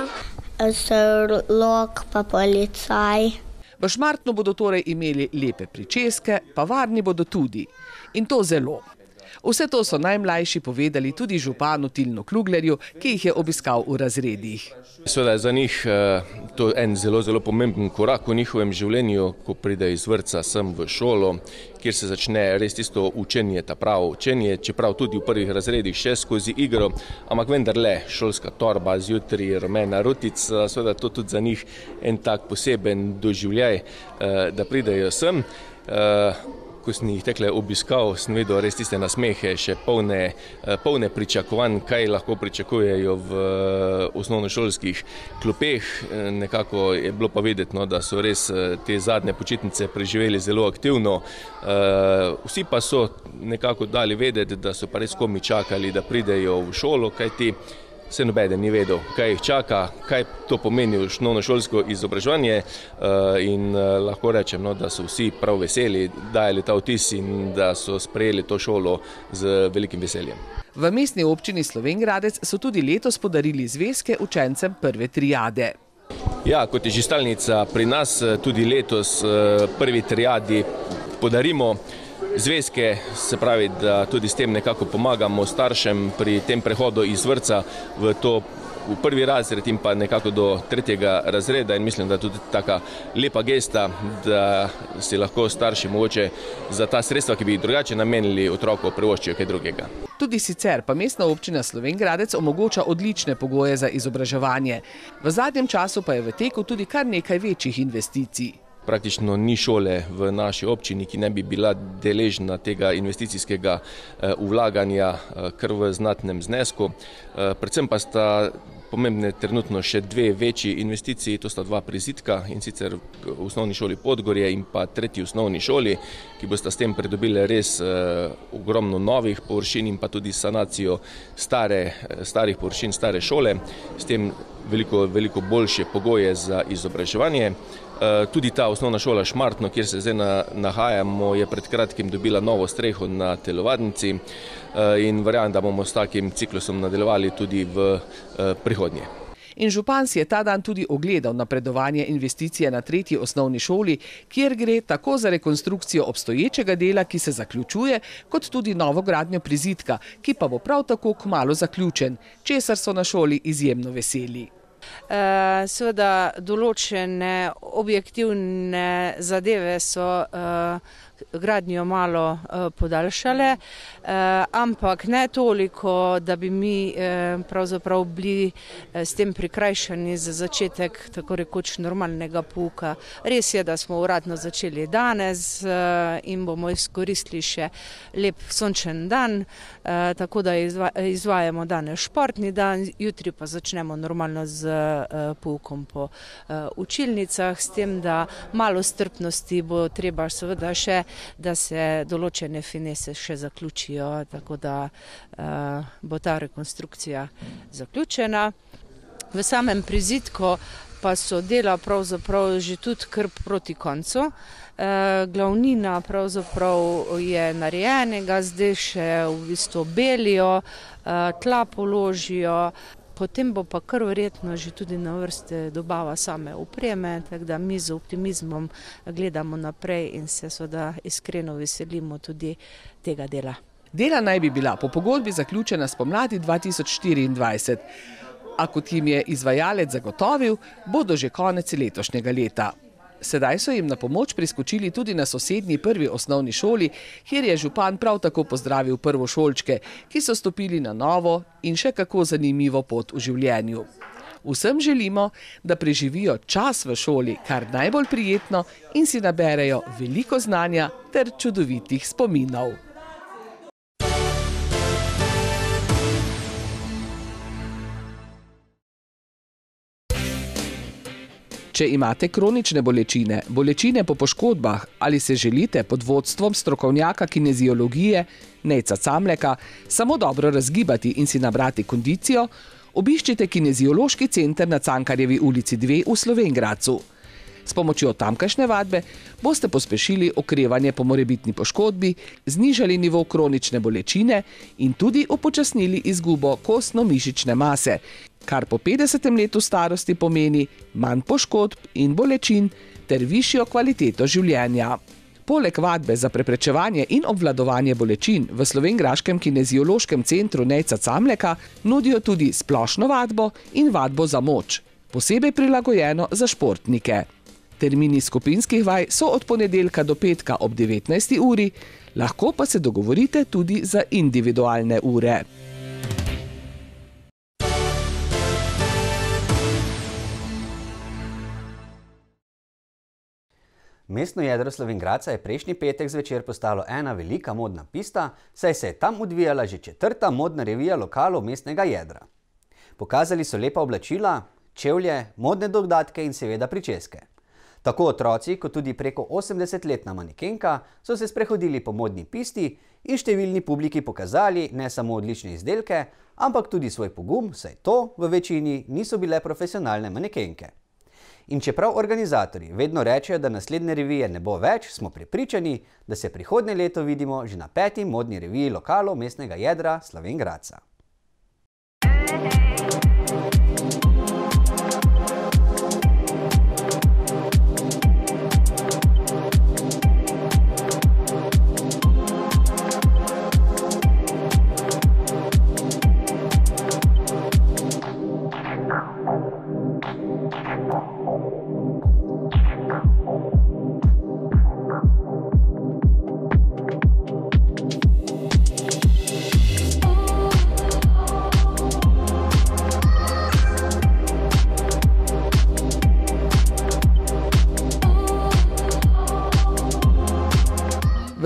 Astrolog pa policaj. V Šmartnu bodo torej imeli lepe pričeske, pa varni bodo tudi. In to zelo. Vse to so najmlajši povedali tudi županu Tilnu Kluglerju, ki jih je obiskal v razredih. Seveda je za njih to en zelo pomemben korak v njihovem življenju, ko pride iz vrtca sem v šolo, kjer se začne res tisto učenje, ta pravo učenje, čeprav tudi v prvih razredih še skozi igro, ampak vendarle šolska torba, zjutraj rumena rutica, seveda to tudi za njih en tak poseben doživljaj, da pridejo sem. Ko sem jih tekle obiskal, sem videl res tiste nasmehe, še polne pričakovanj, kaj lahko pričakujejo v osnovnošolskih klopeh. Nekako je bilo pa videti, da so res te zadnje počitnice preživeli zelo aktivno. Vsi pa so nekako dali vedeti, da so pa res komi čakali, da pridejo v šolo, kajti se nobeden ni vedel, kaj jih čaka, kaj to pomeni osnovnošolsko izobraževanje in lahko rečem, da so vsi prav veseli, dajali ta vtis in da so sprejeli to šolo z velikim veseljem. V mestni občini Slovenj Gradec so tudi letos podarili zvezke učencem prve triade. Ja, kot je že stalnica pri nas, tudi letos prvi triadi podarimo zvezke, se pravi, da tudi s tem nekako pomagamo staršem pri tem prehodu iz vrtca v prvi razred in pa nekako do 3. razreda in mislim, da tudi taka lepa gesta, da si lahko starši mogoče za ta sredstva, ki bi jih drugače namenili otroku, privoščijo kaj drugega. Tudi sicer pa mestna občina Slovenj Gradec omogoča odlične pogoje za izobraževanje. V zadnjem času pa je v teku tudi kar nekaj večjih investicij. praktično ni šole v naši občini, ki ne bi bila deležna tega investicijskega vlaganja kar v znatnem znesku. Predvsem pa sta pomembne trenutno še dve večji investiciji, to sta dva prizidka, in sicer v osnovni šoli Podgorje in pa tretji osnovni šoli, ki bosta s tem pridobile res ogromno novih površin in pa tudi sanacijo starih površin stare šole, s tem veliko boljše pogoje za izobraževanje. Tudi ta osnovna šola Šmartno, kjer se zdaj nahajamo, je pred kratkim dobila novo streho na telovadnici in verjamem, da bomo s takim ciklusom nadaljevali tudi v prihodnje. In župan si je ta dan tudi ogledal napredovanje investicije na tretji osnovni šoli, kjer gre tako za rekonstrukcijo obstoječega dela, ki se zaključuje, kot tudi novogradnjo prizidka, ki pa bo prav tako kmalu zaključen, česar so na šoli izjemno veseli. Seveda določene objektivne zadeve so gradnjo malo podaljšale, ampak ne toliko, da bi mi pravzaprav bili s tem prikrajšani za začetek tako rekoč normalnega pouka. Res je, da smo uradno začeli danes in bomo izkoristili še lep sončen dan, tako da izvajamo danes športni dan, jutri pa začnemo normalno z poukom po učilnicah, s tem, da malo strpnosti bo treba seveda še, da se določene finese še zaključijo, tako da bo ta rekonstrukcija zaključena. V samem prizidku pa so dela pravzaprav že tudi kar proti koncu. Glavnina pravzaprav je narejenega, zdaj še v bistvu belijo, tla položijo. Potem bo pa kar verjetno že tudi na vrste dobava same opreme, tako da mi z optimizmom gledamo naprej in se seveda iskreno veselimo tudi tega dela. Dela naj bi bila po pogodbi zaključena spomladi 2024, a kot jim je izvajalec zagotovil, bodo že konec letošnjega leta. Sedaj so jim na pomoč priskočili tudi na sosednji prvi osnovni šoli, kjer je župan prav tako pozdravil prvošolčke, ki so stopili na novo in še kako zanimivo pot v življenju. Vsem želimo, da preživijo čas v šoli kar najbolj prijetno in si naberejo veliko znanja ter čudovitih spominov. Če imate kronične bolečine, bolečine po poškodbah ali se želite pod vodstvom strokovnjaka kineziologije Nejca Camleka samo dobro razgibati in si nabrati kondicijo, obiščite kineziološki center na Cankarjevi ulici 2 v Slovenj Gradcu. S pomočjo tamkajšnje vadbe boste pospešili okrevanje po morebitni poškodbi, znižali nivo kronične bolečine in tudi upočasnili izgubo kostno-mišične mase, kar po 50. letu starosti pomeni manj poškodb in bolečin ter višjo kvaliteto življenja. Poleg vadbe za preprečevanje in obvladovanje bolečin v slovenjgraškem kineziološkem centru Nejca Camleka nudijo tudi splošno vadbo in vadbo za moč, posebej prilagojeno za športnike. Termini skupinskih vaj so od ponedeljka do petka ob 19. uri, lahko pa se dogovorite tudi za individualne ure. Mestno jedro Slovenj Gradca je prejšnji petek zvečer postalo ena velika modna pista, saj se je tam odvijala že 4. modna revija lokalov mestnega jedra. Pokazali so lepa oblačila, čevlje, modne dodatke in seveda pričeske. Tako otroci, kot tudi preko 80-letna manekenka so se sprehodili po modni pisti in številni publiki pokazali ne samo odlične izdelke, ampak tudi svoj pogum, saj to v večini niso bile profesionalne manekenke. In čeprav organizatorji vedno rečejo, da naslednje revije ne bo več, smo prepričani, da se prihodnje leto vidimo že na 5. modni reviji lokalov mestnega jedra Slovenj Gradca.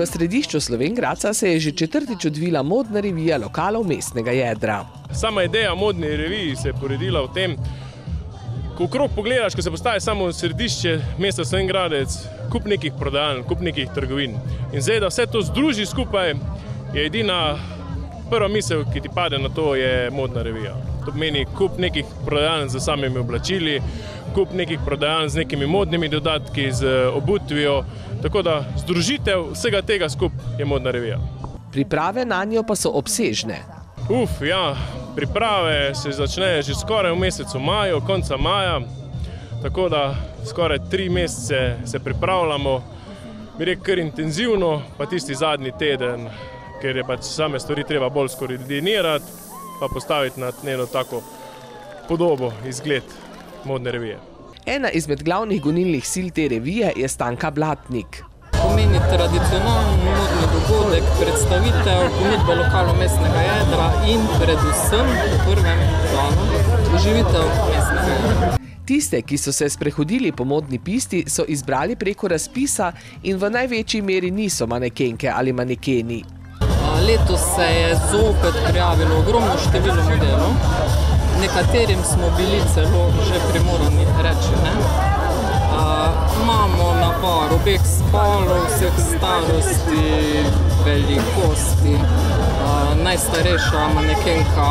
središču Slovenj Gradca se je že četrtič odvila modna revija lokalov mestnega jedra. Sama ideja modne reviji se je poredila v tem, ko okrog pogledaš, ko se postavi samo središče mesta Slovenj Gradec, kup nekih prodajaln, kup nekih trgovin. In zdaj, da vse to združi skupaj, je edina prva misel, ki ti pade na to, je modna revija. To pomeni kup nekih prodajaln z samimi oblačili, kup nekih prodajaln z nekimi modnimi dodatki, z obutvijo, tako da združitev vsega tega skup je modna revija. Priprave na njo pa so obsežne. Ja, priprave se začnejo že skoraj v mesecu maju, konca maja, tako da skoraj 3 mesece se pripravljamo, bi rekel kar intenzivno, pa tisti zadnji teden, ker je pač same stvari treba bolj skoordinirati, pa postaviti na njeno tako podobo, izgled modne revije. Ena izmed glavnih gonilnih sil te revije je Stanka Blatnik. Pomeni tradicionalni modni dogodek, predstavitev, ponudba lokalov mestnega jedra in predvsem v prvem planu doživitev mestnega jedra. Tiste, ki so se sprehodili po modni pisti, so izbrali preko razpisa in v največji meri niso manekenke ali manekeni. Letos se je zopet prijavilo ogromno število modelov, nekaterim smo bili celo že primorani reči ne. Imamo nabor obeh spolov, vseh starosti, velikosti. Najstarejša manekenka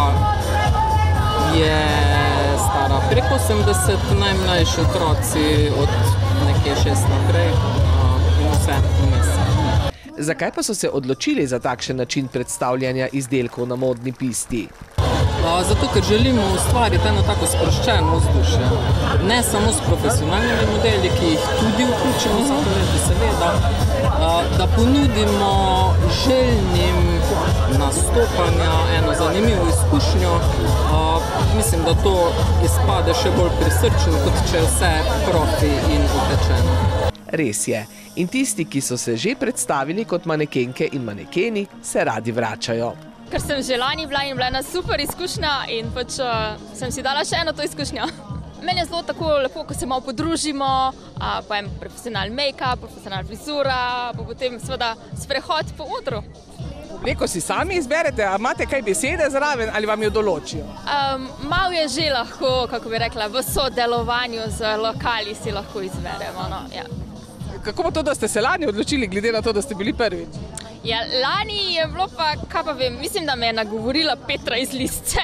je stara preko 80, najmlajši otroci od nekje 6 naprej in vse vmes. Zakaj pa so se odločili za takšen način predstavljanja izdelkov na modni pisti? Zato, ker želimo ustvariti eno tako sproščeno vzdušje. Ne samo s profesionalnimi modeli, ki jih tudi vključimo za poleti, seveda, da ponudimo željnim nastopanja eno zanimivo izkušnjo. Mislim, da to izpade še bolj prisrčno, kot če je vse profi in utečeno. Res je. In tisti, ki so se že predstavili kot manekenke in manekeni, se radi vračajo. Ker sem že lani bila in bila ena super izkušnja in pač sem si dala še eno to izkušnjo. Meni je zelo tako lepo, ko se malo podružimo, pa en profesionalni make-up, profesionalna frizura, pa potem seveda sprehod po odru. Neko si sami izberete, a imate kaj besede zraven ali vam jo določijo? Malo je že lahko, kako bi rekla, v sodelovanju z lokali si lahko izberemo. No, ja. Kako pa to, da ste se lani odločili, glede na to, da ste bili prvič? Ja, lani je bilo pa, kaj pa vem, mislim, da me je nagovorila Petra iz Lisce.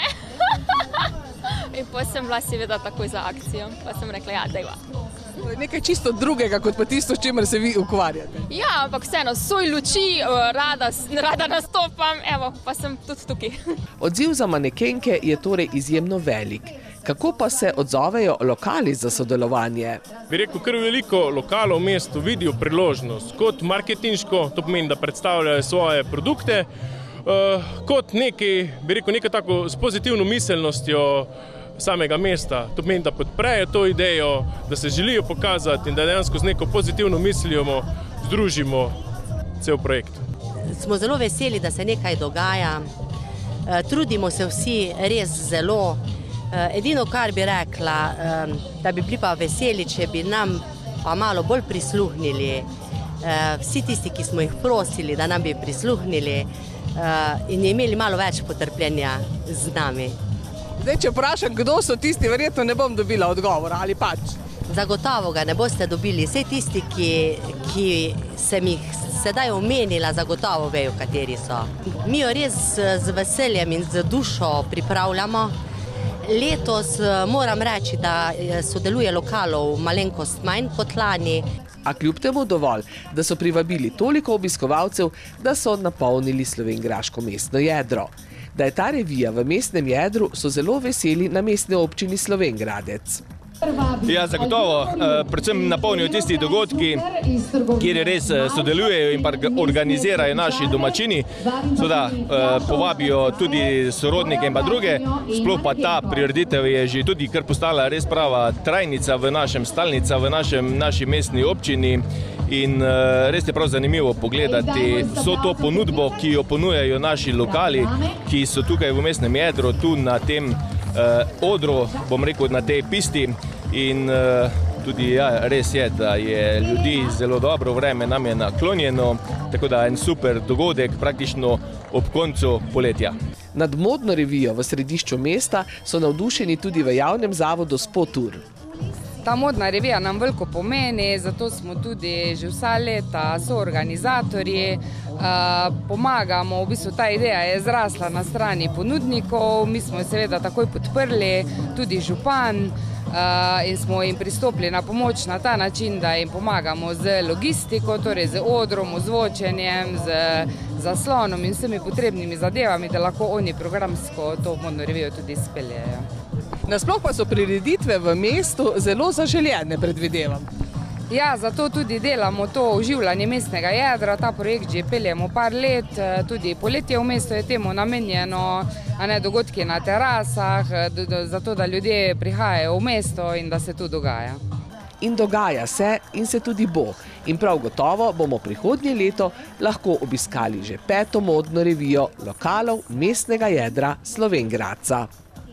In potem sem bila seveda takoj za akcijo, pa sem rekla, ja, dajva. Nekaj čisto drugega, kot pa tisto, s čimer se vi ukvarjate. Ja, ampak vseeno, soj luči, rada nastopam, evo, pa sem tudi tukaj. Odziv za manekenke je torej izjemno velik. Kako pa se odzovejo lokali za sodelovanje? Bi rekel, kar veliko lokalov v mestu vidijo priložnost kot marketinško, to pomeni, da predstavljajo svoje produkte, kot neki, bi rekel, nekaj tako s pozitivno miselnostjo samega mesta. To pomeni, da podprejo to idejo, da se želijo pokazati in da dejansko z neko pozitivno mislijo združimo cel projekt. Smo zelo veseli, da se nekaj dogaja. Trudimo se vsi res zelo. Edino, kar bi rekla, da bi bili pa veseli, če bi nam pa malo bolj prisluhnili. Vsi tisti, ki smo jih prosili, da nam bi prisluhnili in imeli malo več potrpljenja z nami. Zdaj, če vprašam, kdo so tisti, verjetno ne bom dobila odgovora, ali pač? Zagotovo ga ne boste dobili. Vse tisti, ki sem jih sedaj omenila, zagotovo vejo, kateri so. Mi jo res z veseljem in z dušo pripravljamo. Letos moram reči, da sodeluje lokalov malenkost manj kot lani. A kljub temu dovolj, da so privabili toliko obiskovalcev, da so napolnili slovenjgraško mestno jedro. Da je ta revija v mestnem jedru, so zelo veseli na mestni občini Slovenj Gradec. Ja, zagotovo, predvsem napolnijo tisti dogodki, kjer res sodelujejo in pa organizirajo naši domačini, seveda povabijo tudi sorodnike in pa druge, sploh pa ta prireditev je že tudi kar postala res prava trajnica v našem stalnica, v naši mestni občini in res je prav zanimivo pogledati vso to ponudbo, ki jo ponujajo naši lokali, ki so tukaj v mestnem jedru, tu na tem odru, bom rekel, na tej pisti, in tudi res je, da je ljudi zelo dobro vreme nam je naklonjeno, tako da en super dogodek praktično ob koncu poletja. Nad modno revijo v središču mesta so navdušeni tudi v javnem zavodu Spotur. Ta modna revija nam veliko pomeni, zato smo tudi že vsa leta soorganizatorji, pomagamo, v bistvu ta ideja je zrasla na strani ponudnikov, mi smo jo seveda takoj podprli, tudi župan, in smo jim pristopili na pomoč na ta način, da jim pomagamo z logistiko, torej z odrom, ozvočenjem, z zaslonom in vsemi potrebnimi zadevami, da lahko oni programsko to modno revijo tudi speljejo. Nasploh pa so prireditve v mestu zelo zaželjene, predvidevam. Ja, zato tudi delamo to oživljanje mestnega jedra, ta projekt že peljemo par let, tudi poletje v mestu je temu namenjeno, dogodki na terasah, zato da ljudje prihajajo v mesto in da se tu dogaja. In dogaja se in se tudi bo. In prav gotovo bomo prihodnje leto lahko obiskali že 5. modno revijo lokalov mestnega jedra Slovenj Gradca.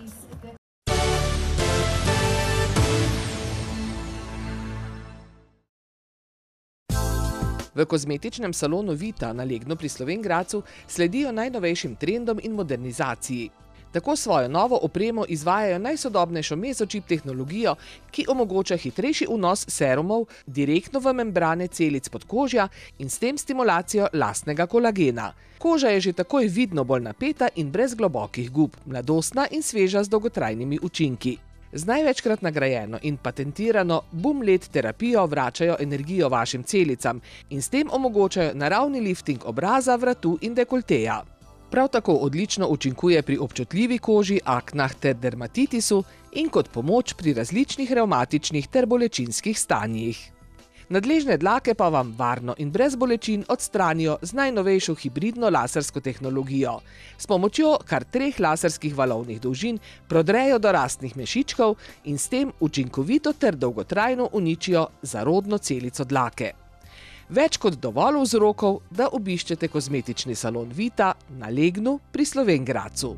V kozmetičnem salonu Vita na Legnu pri Slovenj Gradcu sledijo najnovejšim trendom in modernizaciji. Tako svojo novo opremo izvajajo najsodobnejšo mesočip tehnologijo, ki omogoča hitrejši vnos serumov direktno v membrane celic podkožja in s tem stimulacijo lastnega kolagena. Koža je že takoj vidno bolj napeta in brez globokih gub, mladostna in sveža z dolgotrajnimi učinki. Z največkrat nagrajeno in patentirano BoomLED terapijo vračajo energijo vašim celicam in s tem omogočajo naravni lifting obraza, vratu in dekolteja. Prav tako odlično učinkuje pri občutljivi koži, aknah ter dermatitisu in kot pomoč pri različnih revmatičnih ter bolečinskih stanjih. Nadležne dlake pa vam varno in brez bolečin odstranijo z najnovejšo hibridno lasersko tehnologijo. S pomočjo kar 3 laserskih valovnih dolžin prodrejo do rastnih mešičkov in s tem učinkovito ter dolgotrajno uničijo zarodno celico dlake. Več kot dovolj vzrokov, da obiščete kozmetični salon Vita na Legnu pri Slovenj Gradcu.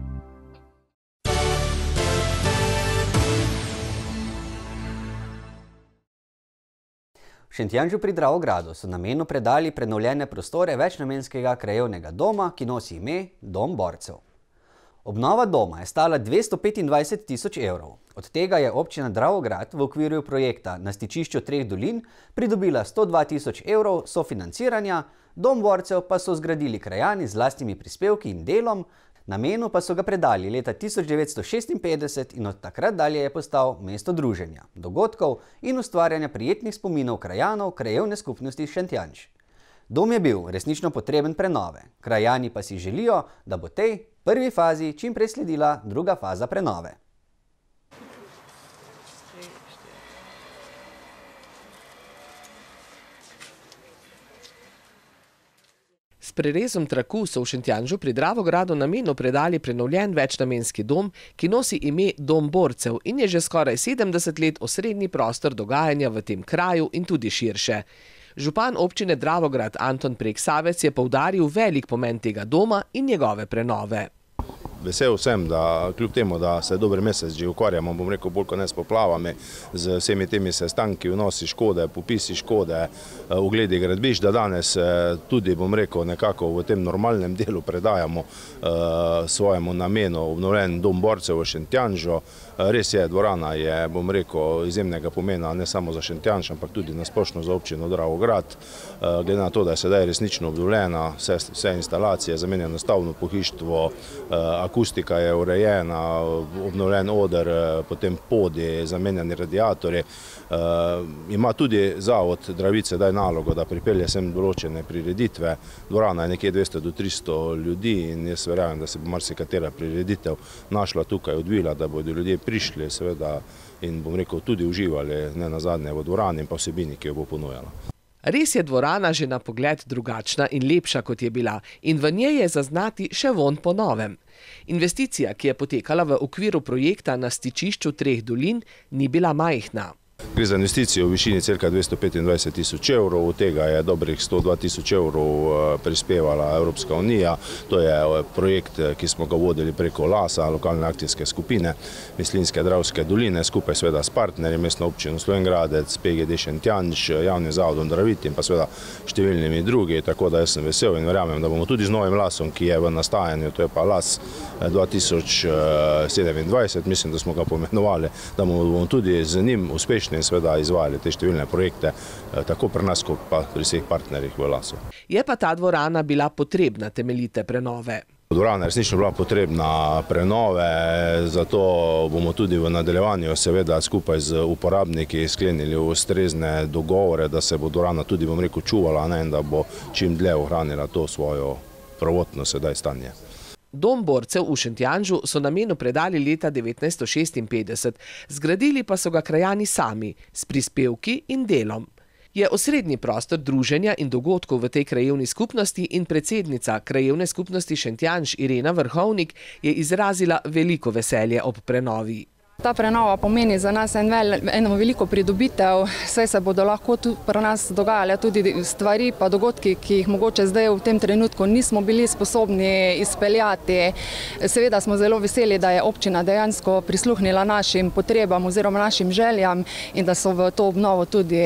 V Šentjanžu pri Dravogradu so namenu predali prenovljene prostore večnamenskega krajevnega doma, ki nosi ime Dom borcev. Obnova doma je stala 225 tisoč evrov. Od tega je občina Dravograd v okviru projekta Na stičišču 3 dolin pridobila 102 tisoč evrov sofinanciranja, Dom borcev pa so zgradili krajani z lastnimi prispevki in delom, namenu pa so ga predali leta 1956 in od takrat dalje je postal mesto druženja, dogodkov in ustvarjanja prijetnih spominov krajanov krajevne skupnosti Šentjanž. Dom je bil resnično potreben prenove, krajani pa si želijo, da bo tej prvi fazi čim prej sledila druga faza prenove. S prerezom traku so v Šentjanžu pri Dravogradu namenu predali prenovljen večnamenski dom, ki nosi ime Dom borcev in je že skoraj 70 let osrednji prostor dogajanja v tem kraju in tudi širše. Župan občine Dravograd Anton Preksavec je poudaril velik pomen tega doma in njegove prenove. Vesel sem, da kljub temu, da se dober mesec že ukvarjamo, bom rekel, bolj kot ne s poplavami, z vsemi temi sestanki, vnosi škode, popisi škode, ogledi gradbišč, da danes tudi, bom rekel, nekako v tem normalnem delu predajamo svojemu namenu obnovljen Dom borcev v Šentjanžu. Res je, dvorana je, bom rekel, izjemnega pomena ne samo za Šentjanž, ampak tudi nasplošno za občino Dravograd. Glede na to, da je sedaj resnično obnovljena, vse instalacije, zamenjano stavbno pohištvo, akustika je urejena, obnovljen oder, potem podi, zamenjani radiatorji. Ima tudi zavod Dravice daj nalogo, da pripelje sem določene prireditve. Dvorana je nekje 200 do 300 ljudi in jaz verjamem, da se bo marsikatera prireditev našla tukaj, odvila, da bodo ljudje prišli seveda in bom rekel tudi uživali ne nazadnje v dvorani in pa vsebini, ki jo bo ponujala. Res je dvorana že na pogled drugačna in lepša, kot je bila, in v njej je zaznati še vonj po novem. Investicija, ki je potekala v okviru projekta Na stičišču 3 dolin, ni bila majhna. Gre za investicijo v višini cirka 225 tisoč evrov, od tega je dobrih 102 tisoč evrov prispevala Evropska unija. To je projekt, ki smo ga vodili preko LAS-a, lokalne akcijske skupine Mislinjske Dravske doline, skupaj seveda s partnerji, Mestno občino Slovenj Gradec, PGD Šentjanž, Javnim zavodom Dravit in pa seveda številnimi drugi, tako da jaz sem vesel in verjamem, da bomo tudi z novim LAS-om, ki je v nastajanju, to je pa LAS 2027, mislim, da smo ga poimenovali, da bomo tudi z njim uspešni in seveda izvajali te številne projekte, tako pri nas, kot pa pri vseh partnerjih v LAS-u. Je pa ta dvorana bila potrebna temeljite prenove. Dvorana je resnično bila potrebna prenove, zato bomo tudi v nadaljevanju seveda skupaj z uporabniki sklenili ustrezne dogovore, da se bo dvorana tudi, bom rekel, čuvala, in da bo čim dlje ohranila to svojo prvotno sedaj stanje. Dom borcev v Šentjanžu so namenu predali leta 1956, zgradili pa so ga krajani sami, s prispevki in delom. Je osrednji prostor druženja in dogodkov v tej krajevni skupnosti in predsednica krajevne skupnosti Šentjanž Irena Vrhovnik je izrazila veliko veselje ob prenovi. Ta prenova pomeni za nas eno veliko pridobitev, saj se bodo lahko tudi pri nas dogajale tudi stvari pa dogodki, ki jih mogoče zdaj v tem trenutku nismo bili sposobni izpeljati. Seveda smo zelo veseli, da je občina dejansko prisluhnila našim potrebam oziroma našim željam in da so v to obnovo tudi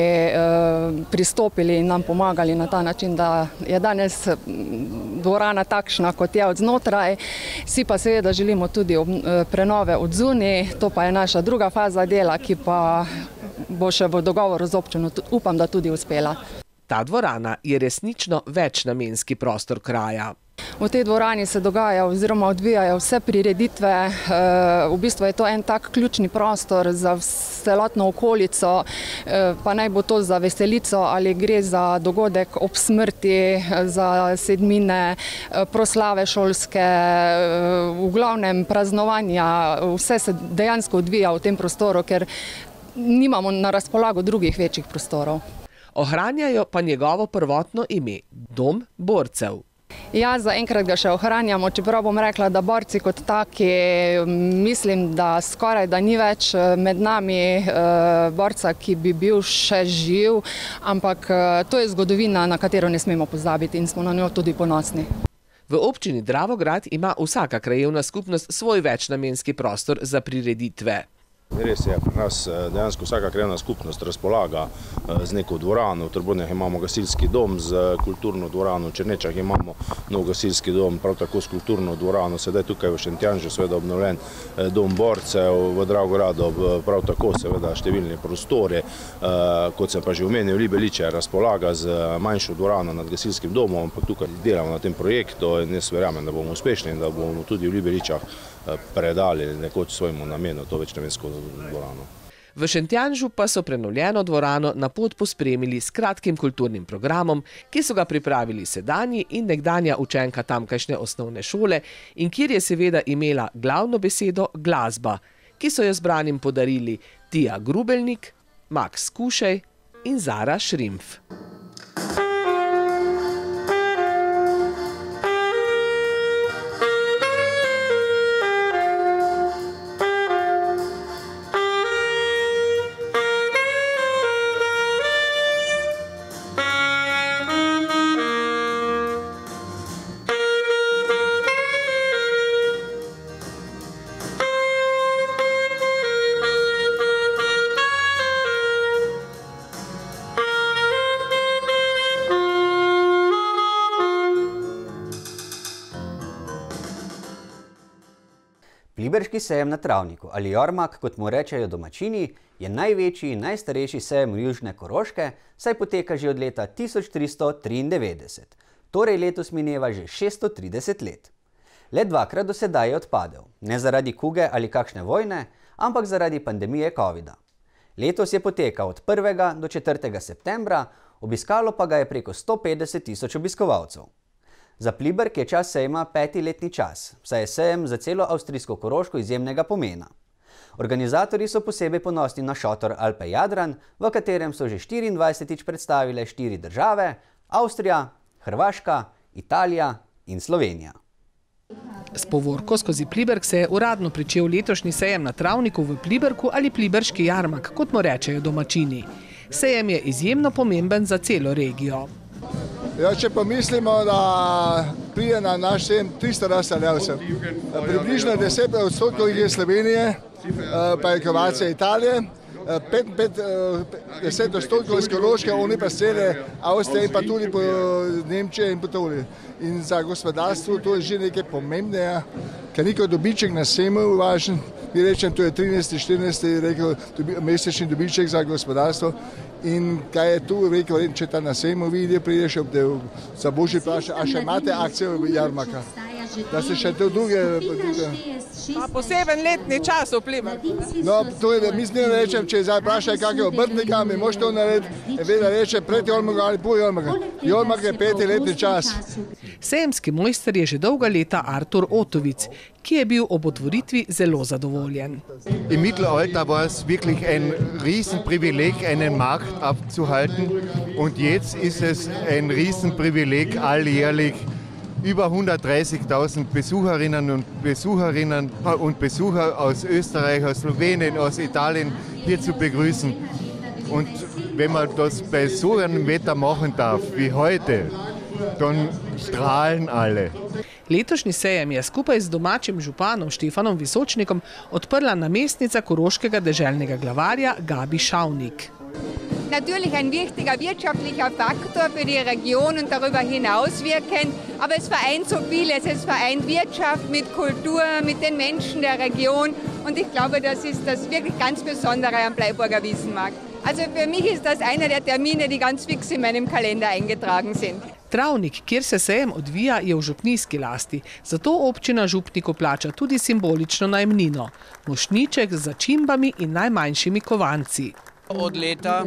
pristopili in nam pomagali na ta način, da je danes dvorana takšna, kot je od znotraj. Si pa seveda želimo tudi prenove od zunaj, to pa je naša druga faza dela, ki pa bo še v dogovoru z občino, upam, da tudi uspela. Ta dvorana je resnično večnamenski prostor kraja. V tej dvorani se dogaja oziroma odvijajo vse prireditve, v bistvu je to en tak ključni prostor za celotno okolico, pa naj bo to za veselico ali gre za dogodek ob smrti, za sedmine, proslave šolske, v glavnem praznovanja, vse se dejansko odvija v tem prostoru, ker nimamo na razpolago drugih večjih prostorov. Ohranjajo pa njegovo prvotno ime, Dom borcev. Ja, zaenkrat ga še ohranjamo, čeprav bom rekla, da borci kot taki, mislim, da skoraj da ni več med nami borca, ki bi bil še živ, ampak to je zgodovina, na katero ne smemo pozabiti in smo na njo tudi ponosni. V občini Dravograd ima vsaka krajevna skupnost svoj večnamenski prostor za prireditve. Res je, pri nas dejansko vsaka krajevna skupnost razpolaga z neko dvorano. V Trbovljah imamo gasilski dom z kulturno dvorano, v Črnečah imamo nov gasilski dom, prav tako s kulturno dvorano. Sedaj tukaj v Šentjanžu seveda obnovljen dom borcev, v Dravogradu prav tako seveda številni prostori. Kot sem pa že omenil, Libeliče razpolaga z manjšo dvorano nad gasilskim domom, ampak tukaj delamo na tem projektu in jaz verjamem, da bomo uspešni in da bomo tudi v Libeličah predali nekoč svojemu namenu to večnamensko dvorano. V Šentjanžu pa so prenovljeno dvorano na pot pospremili s kratkim kulturnim programom, ki so ga pripravili sedanji in nekdanja učenka tamkajšnje osnovne šole in kjer je seveda imela glavno besedo glasba, ki so jo zbranim podarili Tija Grubelnik, Max Kušej in Zara Šrimpf. Pliberški sejem na Travniku, ali Jormak, kot mu rečejo domačini, je največji in najstarejši sejem Južne Koroške, saj poteka že od leta 1393. Torej letos mineva že 630 let. Le dvakrat do sedaj je odpadel, ne zaradi kuge ali kakšne vojne, ampak zaradi pandemije covida. Letos je potekal od 1. do 4. septembra, obiskalo pa ga je preko 150 tisoč obiskovalcev. Za Pliberk je čas sejma 5-letni čas, saj je sejem za celo avstrijsko Koroško izjemnega pomena. Organizatorji so posebej ponosni na šotor Alpe Jadran, v katerem so že 24-tič predstavile 4 države: Avstrija, Hrvaška, Italija in Slovenija. S povorko skozi Pliberk se je uradno pričel letošnji sejem na Travniku v Pliberku ali Pliberški jarmak, kot mu rečejo domačini. Sejem je izjemno pomemben za celo regijo. Ja, če pa mislimo, da prije na naš sejem 300 razstavljavcev, približno 10% jih je Slovenije, pa je Hrvatske, Italije, 10% iz Koroške, oni pa cele Avstrije in pa tudi po Nemčije in po toli. In za gospodarstvo to je že nekaj pomembnega, ker nikoli dobiček na sejmu važen, bi rečem, to je 13. 14. rekel, mesečni dobiček za gospodarstvo. In kaj je tu rekel, če ta na sejmu vidi, prideš ob del za božji vprašanje, a še imate akcijo v jarmaka? Da se še te druge... Pa poseben letni čas vpliva. No, to je, mislim, da rečem, če zdaj vprašaj kakega obrtnika, mi moš to narediti, veda reče pred Jormaka ali po Jormaka. Jormak je 5. letni čas. Sejemski mojster je že dolga leta Artur Otovic, ki je bil ob otvoritvi zelo zadovoljen. Im Mittelalter war es wirklich ein Riesenprivileg, einen Markt abzuhalten. Und jetzt ist es ein Riesenprivileg, alljährlich über 130.000 Besucherinnen und Besucher aus Österreich, aus Slowenien, aus Italien hier zu begrüßen. Und wenn man das bei so einem Wetter machen darf wie heute, dann strahlen alle. Letošnji sejem je skupaj z domačim županom Štefanom Visočnikom odprla namestnica koroškega deželnega glavarja Gabi Šavnik. Natürlich ein wichtiger wirtschaftlicher Faktor für die Region und darüber hinaus wirkend, aber es vereint so vieles. Es vereint Wirtschaft mit Kultur, mit den Menschen der Region und ich glaube, das ist das wirklich ganz Besondere am Bleiburger Wiesenmarkt. Also für mich ist das einer der Termine, die ganz fix in meinem Kalender eingetragen sind. Travnik, kjer se sejem odvija, je v župnijski lasti, zato občina župniku plača tudi simbolično najemnino, mošnjiček z začimbami in najmanjšimi kovanci. Od leta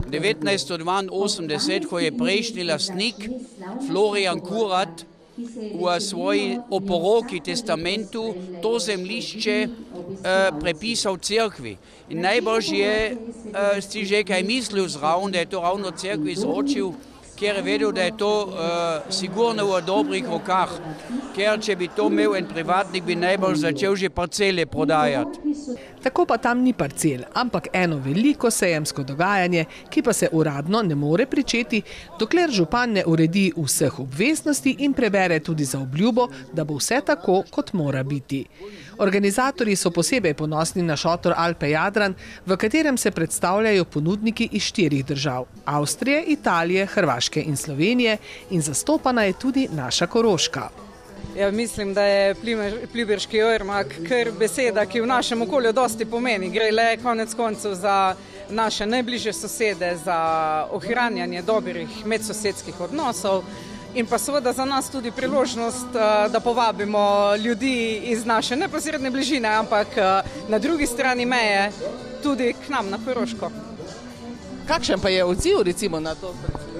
1982, ko je prejšnji lastnik Florian Kurat v svoji oporoki testamentu to zemljišče prepisal cerkvi. In najbolj je si že kaj mislil zraven, da je to ravno cerkvi izročil, ker je vedel, da je to sigurno v dobrih rokah. Ker če bi to imel en privatnik, bi najbolj začel že parcele prodajati. Tako pa tam ni parcel, ampak eno veliko sejemsko dogajanje, ki pa se uradno ne more pričeti, dokler župan ne uredi vseh obveznosti in prebere tudi za obljubo, da bo vse tako, kot mora biti. Organizatorji so posebej ponosni na šotor Alpe Jadran, v katerem se predstavljajo ponudniki iz 4 držav – Avstrije, Italije, Hrvaške in Slovenije, in zastopana je tudi naša Koroška. Ja, mislim, da je Pliberški jarmak kar beseda, ki v našem okolju dosti pomeni. Gre le konec koncev za naše najbližje sosede, za ohranjanje dobrih medsosedskih odnosov in pa seveda za nas tudi priložnost, da povabimo ljudi iz naše neposredne bližine, ampak na drugi strani meje tudi k nam na Koroško. Kakšen pa je odziv recimo na to?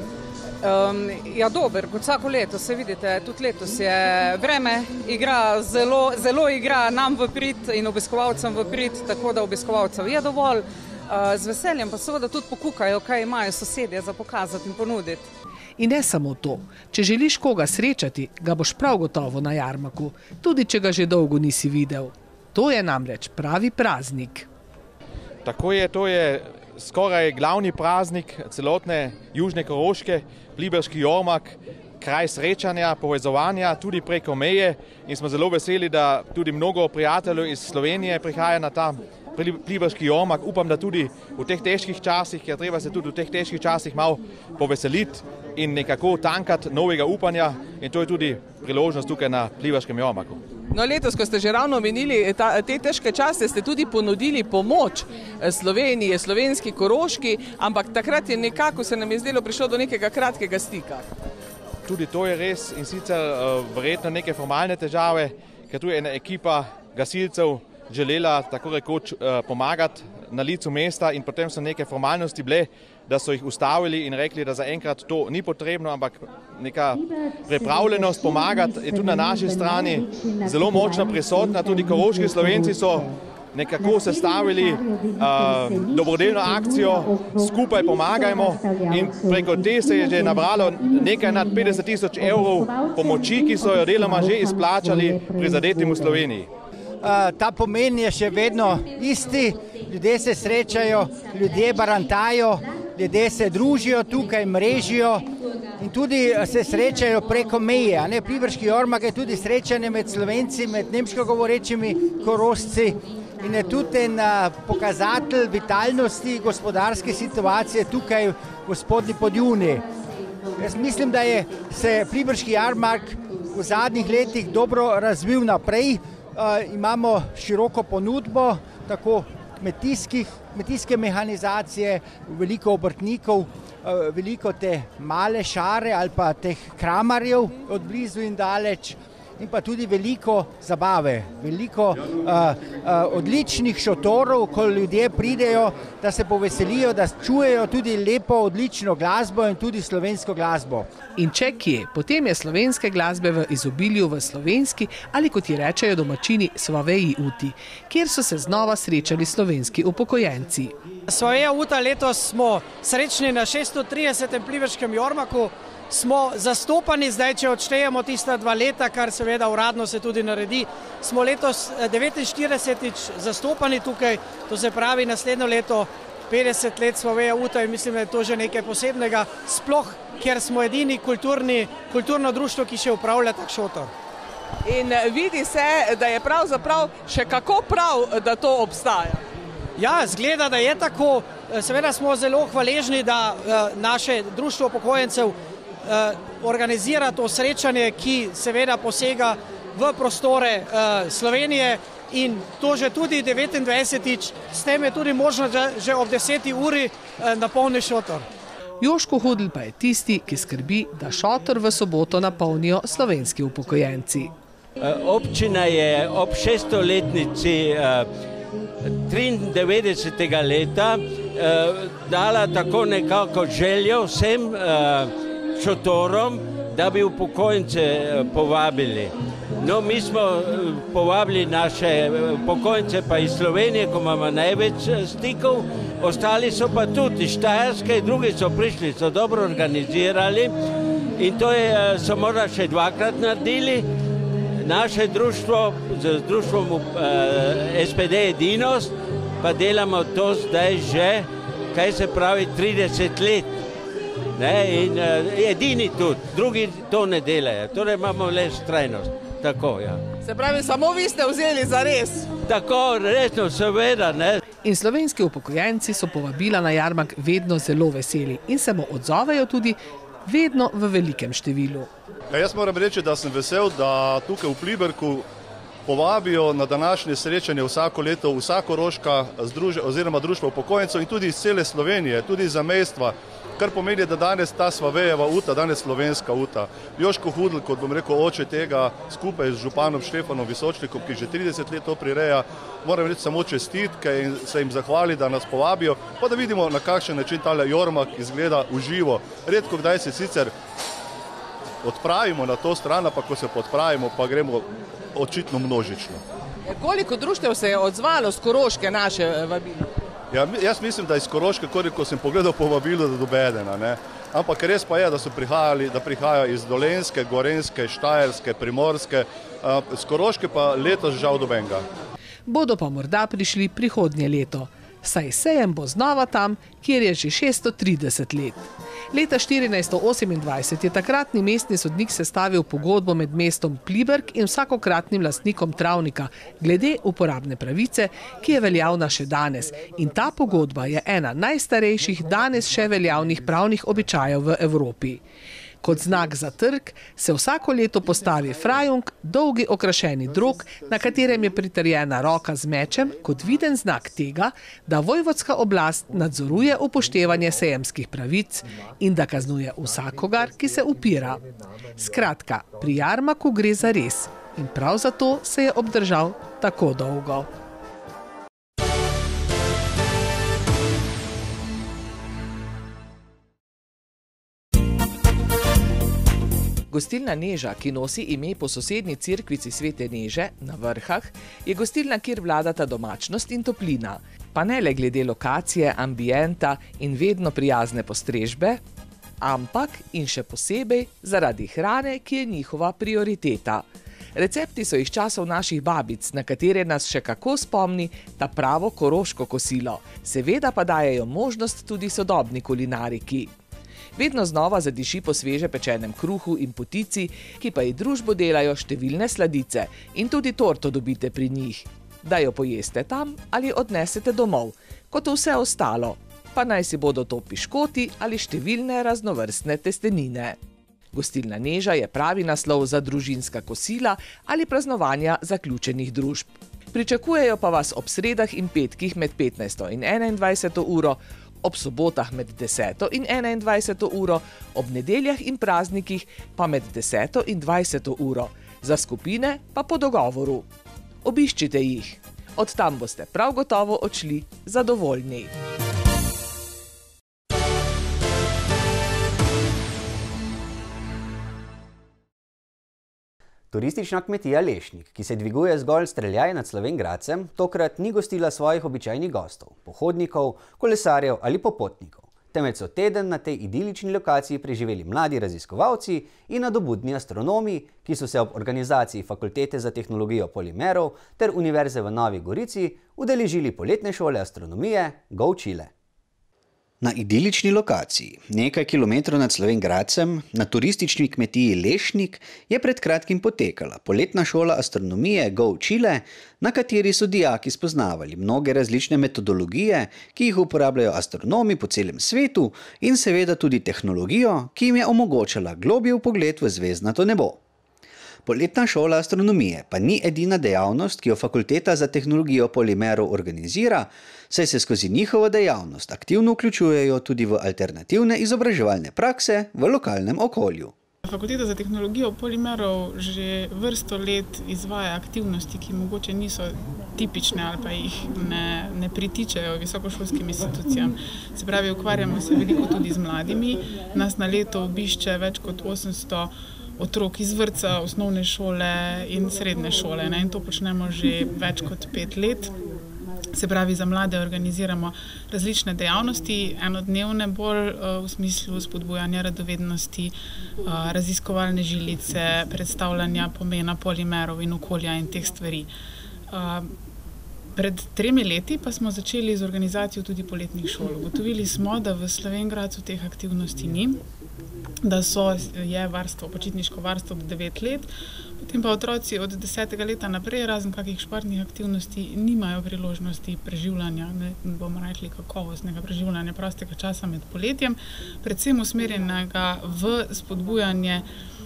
Ja, dober, kot vsako leto, se vidite, tudi letos je vreme, igra zelo igra nam v prid in obiskovalcem v prid, tako da obiskovalcev je dovolj. Z veseljem pa seveda tudi pokukajo, kaj imajo sosedje za pokazati in ponuditi. In ne samo to, če želiš koga srečati, ga boš prav gotovo na jarmaku, tudi če ga že dolgo nisi videl. To je namreč pravi praznik. Tako je, to je skoraj glavni praznik celotne južne Koroške, Pliberški jarmak, kraj srečanja, povezovanja tudi preko meje, in smo zelo veseli, da tudi mnogo prijateljev iz Slovenije prihaja na ta Pliberški jarmak. Upam, da tudi v teh težkih časih, ker treba se tudi v teh težkih časih malo poveseliti in nekako tankati novega upanja, in to je tudi priložnost tukaj na Pliberškem jarmaku. No, letos, ko ste že ravno omenili te težke čase, ste tudi ponudili pomoč Sloveniji, slovenski Koroški, ampak takrat je nekako, se nam je zdelo, prišlo do nekega kratkega stika. Tudi to je res, in sicer verjetno neke formalne težave, ker tu je ena ekipa gasilcev želela tako rekoč pomagati na licu mesta, in potem so neke formalnosti bile, da so jih ustavili in rekli, da zaenkrat to ni potrebno, ampak neka pripravljenost pomagati je tudi na naši strani zelo močno prisotna. Tudi koroški Slovenci so nekako sestavili dobrodelno akcijo Skupaj pomagajmo in preko te se je že nabralo nekaj nad 50 000 evrov pomoči, ki so jo deloma že izplačali prizadetim v Sloveniji. Ta pomen je še vedno isti, ljudje se srečajo, ljudje barantajo, ljudje se družijo tukaj, mrežijo in tudi se srečajo preko meje. Pliberški Ormak je tudi srečanje med Slovenci, med nemško govorečimi Korošci in je tudi en pokazatelj vitalnosti gospodarske situacije tukaj v Spodnji Podjuni. Jaz mislim, da je se Pliberški Ormak v zadnjih letih dobro razvil naprej. Imamo široko ponudbo, tako kmetijske mehanizacije, veliko obrtnikov, veliko te male šare ali pa teh kramarjev od blizu in daleč in pa tudi veliko zabave, veliko odličnih šotorov, ko ljudje pridejo, da se poveselijo, da čujejo tudi lepo, odlično glasbo in tudi slovensko glasbo. In če kje, potem je slovenske glasbe v izobilju v slovenski ali kot ji rečejo domačini Svoveji uti, kjer so se znova srečali slovenski upokojenci. Svoveja uta letos smo srečni na 630. Pliberškem Ormaku, smo zastopani, zdaj če odštejemo tista 2 leta, kar seveda uradno se tudi naredi, smo letos 49. zastopani tukaj, to se pravi naslednjo leto 50 let Svoveja uta in mislim, da je to že nekaj posebnega, sploh, ker smo edini kulturno društvo, ki še upravlja tak šotor. In vidi se, da je pravzaprav še kako prav, da to obstaja. Ja, zgleda, da je tako. Seveda smo zelo hvaležni, da naše društvo upokojencev organizira to srečanje, ki seveda posega v prostore Slovenije in to že tudi 29. S tem je tudi možno že ob 10. uri napolni šotor. Joško Hudl pa je tisti, ki skrbi, da šotor v soboto napolnijo slovenski upokojenci. Občina je ob 600-letnici 93. leta dala tako nekako željo vsem šotorom, da bi upokojence povabili. No, mi smo povabili naše upokojence pa iz Slovenije, ko imamo največ stikov, ostali so pa tudi iz Štajerske, drugi so prišli, so dobro organizirali in to so morda še 2-krat naredili. Naše društvo z društvom SPD Edinost pa delamo to zdaj že, kaj se pravi, 30 let. In edini tudi, drugi to ne delajo, torej imamo le vztrajnost. Tako, ja. Se pravi, samo vi ste vzeli za res? Tako, resno, seveda, ne. In slovenski upokojenci so povabila na jarmark vedno zelo veseli in se mu odzovejo tudi vedno v velikem številu. Jaz moram reči, da sem vesel, da tukaj v Pliberku povabijo na današnje srečanje vsako leto vsa koroška oziroma društva upokojencev in tudi iz cele Slovenije, tudi iz zamejstva, kar pomeni, da danes ta Svavejeva uta, danes slovenska uta. Joško Hudl, kot bom rekel, oče tega, skupaj z županom Štefanom Visočnikom, ki že 30 let to prireja, moram reči samo čestitke in se jim zahvali, da nas povabijo, pa da vidimo, na kakšen način tale Ormak izgleda v živo. Redko kdaj se sicer odpravimo na to stran, pa ko se podpravimo, pa gremo očitno množično. Koliko društev se je odzvalo z Koroške naše vabilo? Ja, jaz mislim, da iz Koroške, koliko sem pogledal povabilo, da dobedena, ne. Ampak res pa je, da prihajajo iz Dolenjske, Gorenjske, Štajerske, Primorske, z Koroške pa letos žal dobenga. Bodo pa morda prišli prihodnje leto, saj sejem bo znova tam, kjer je že 630 let. Leta 1428 je takratni mestni sodnik sestavil pogodbo med mestom Pliberk in vsakokratnim lastnikom travnika glede uporabne pravice, ki je veljavna še danes. In ta pogodba je ena najstarejših danes še veljavnih pravnih običajev v Evropi. Kot znak za trg se vsako leto postavi frajung, dolgi okrašeni drog, na katerem je pritrjena roka z mečem, kot viden znak tega, da vojvodska oblast nadzoruje upoštevanje sejemskih pravic in da kaznuje vsakogar, ki se upira. Skratka, pri jarmarku gre za res in prav zato se je obdržal tako dolgo. Gostilna Neža, ki nosi ime po sosednji cerkvici Svete Neže na Vrhah, je gostilna, kjer vladata domačnost in toplina. Pa ne le glede lokacije, ambienta in vedno prijazne postrežbe, ampak in še posebej zaradi hrane, ki je njihova prioriteta. Recepti so iz časov naših babic, na katere nas še kako spomni ta pravo koroško kosilo. Seveda pa dajejo možnost tudi sodobni kulinariki. Vedno znova zadiši po sveže pečenem kruhu in potici, ki pa ji družbo delajo številne sladice in tudi torto dobite pri njih. Da jo pojeste tam ali odnesete domov, kot vse ostalo, pa naj si bodo to piškoti ali številne raznovrstne testenine. Gostilna Neža je pravi naslov za družinska kosila ali praznovanja zaključenih družb. Pričakujejo pa vas ob sredah in petkih med 15. in 21. uro, ob sobotah med 10. in 21. uro, ob nedeljah in praznikih pa med 10. in 20. uro, za skupine pa po dogovoru. Obiščite jih, od tam boste prav gotovo odšli zadovoljni. Turistična kmetija Lešnik, ki se dviguje zgolj streljaj nad Slovenj Gradcem, tokrat ni gostila svojih običajnih gostov, pohodnikov, kolesarjev ali popotnikov, temveč so teden na tej idilični lokaciji preživeli mladi raziskovalci in nadobudni astronomi, ki so se ob organizaciji Fakultete za tehnologijo polimerov ter Univerze v Novi Gorici udeležili poletne šole astronomije Go Chile. Na idilični lokaciji, nekaj kilometrov nad Slovenj Gradcem, na turistični kmetiji Lešnik, je pred kratkim potekala poletna šola astronomije Go Chile, na kateri so dijaki spoznavali mnoge različne metodologije, ki jih uporabljajo astronomi po celem svetu in seveda tudi tehnologijo, ki jim je omogočala globlji vpogled v zvezdnato nebo. Poletna šola astronomije pa ni edina dejavnost, ki jo Fakulteta za tehnologijo polimerov organizira, saj se skozi njihovo dejavnost aktivno vključujejo tudi v alternativne izobraževalne prakse v lokalnem okolju. Fakulteta za tehnologijo polimerov že vrsto let izvaja aktivnosti, ki mogoče niso tipične ali pa jih ne pritičajo visokošolskim institucijam. Se pravi, ukvarjamo se veliko tudi z mladimi. Nas na leto obišče več kot 800 otrok iz vrtca, osnovne šole in srednje šole. In to počnemo že več kot 5 let. Se pravi, za mlade organiziramo različne dejavnosti, enodnevne bolj v smislu spodbujanja radovednosti, raziskovalne žilice, predstavljanja pomena polimerov in okolja in teh stvari. Pred 3 leti pa smo začeli z organizacijo tudi poletnih šol. Ugotovili smo, da v Slovenj Gradcu teh aktivnosti ni, da je počitniško varstvo do 9 let, potem pa otroci od 10. leta naprej, razen kakih športnih aktivnosti, nimajo priložnosti preživljanja, ne bomo rekli kakovostnega preživljanja prostega časa med poletjem, predvsem usmerjenega v spodbujanje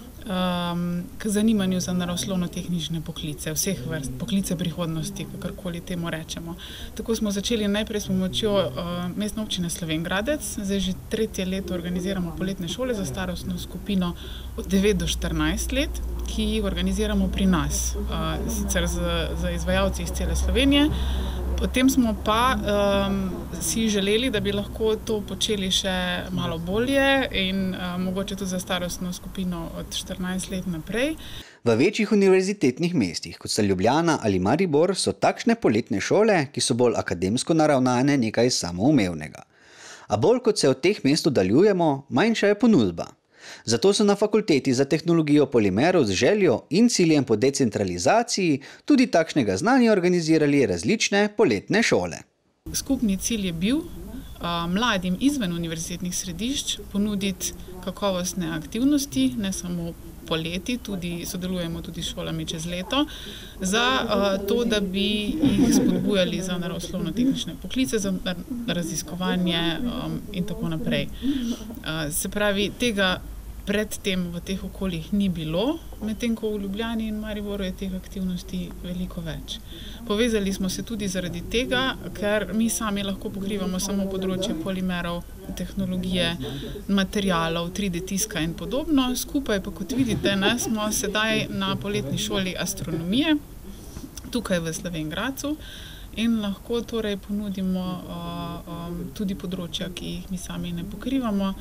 k zanimanju za naravoslovno-tehnične poklice, vseh vrst, poklice prihodnosti, kakorkoli temu rečemo. Tako smo začeli najprej s pomočjo Mestne občine Slovenj Gradec, zdaj že 3. leto organiziramo poletne šole za starostno skupino od 9 do 14 let, ki jih organiziramo pri nas, sicer z izvajalci iz cele Slovenije. Potem smo pa si želeli, da bi lahko to počeli še malo bolje in mogoče tudi za starostno skupino od 14 let naprej. V večjih univerzitetnih mestih, kot sta Ljubljana ali Maribor, so takšne poletne šole, ki so bolj akademsko naravnane, nekaj samoumevnega. A bolj kot se od teh mest oddaljujemo, manjša je ponudba. Zato so na Fakulteti za tehnologijo polimerov z željo in ciljem po decentralizaciji tudi takšnega znanja organizirali različne poletne šole. Skupni cilj je bil mladim izven univerzitetnih središč ponuditi kakovostne aktivnosti, ne samo poleti, sodelujemo tudi s šolami čez leto, za to, da bi jih spodbujali za naravoslovno-tehnične poklice, za raziskovanje in tako naprej. Se pravi, tega predtem v teh okoljih ni bilo, medtem ko v Ljubljani in Mariboru je teh aktivnosti veliko več. Povezali smo se tudi zaradi tega, ker mi sami lahko pokrivamo samo področje polimerov, tehnologije, materialov, 3D tiska in podobno. Skupaj pa, kot vidite, smo sedaj na poletni šoli astronomije, tukaj v Slovenj Gradcu, in lahko torej ponudimo tudi področja, ki jih mi sami ne pokrivamo.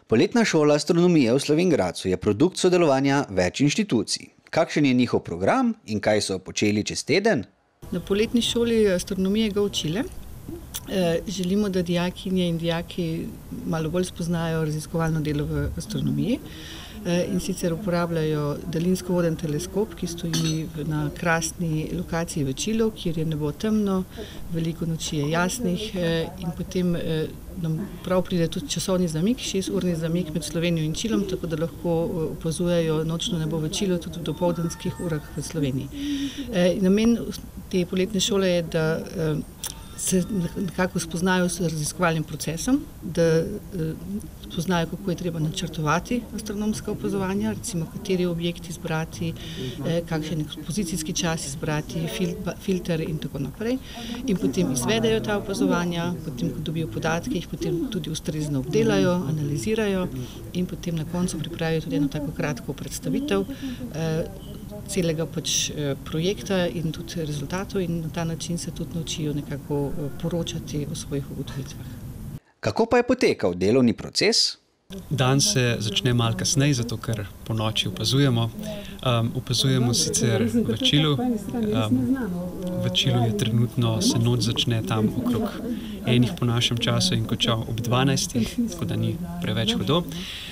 Poletna šola astronomije v Slovenj Gradcu je produkt sodelovanja več inštitucij. Kakšen je njihov program in kaj so počeli čez teden? Na poletni šoli astronomije ga učile. Želimo, da dijakinje in dijaki malo bolj spoznajo raziskovalno delo v astronomiji. In sicer uporabljajo daljinsko voden teleskop, ki stoji na krasni lokaciji v Čilu, kjer je nebo temno, veliko noči je jasnih in potem nam prav pride tudi časovni zamik, 6-urni zamik med Slovenijo in Čilom, tako da lahko opazujejo nočno nebo v Čilu tudi v dopoldanskih urah v Sloveniji. Namen te poletne šole je, da se nekako spoznajo s raziskovalnim procesom, da spoznajo, kako je treba načrtovati astronomska opazovanja, recimo kateri objekt izbrati, kakšen ekspozicijski čas izbrati, filter in tako naprej. In potem izvedejo ta opazovanja, potem, ko dobijo podatke, jih potem tudi ustrezno obdelajo, analizirajo in potem na koncu pripravijo tudi eno tako kratko predstavitev celega projekta in tudi rezultatov in na ta način se tudi naučijo nekako poročati o svojih ugotovitvah. Kako pa je potekal delovni proces? Dan se začne malo kasneje, zato ker po noči opazujemo. Opazujemo sicer v Čilu. V Čilu je trenutno, se noč začne tam okrog 1 po našem času in konča ob 12, tako da ni preveč hudo.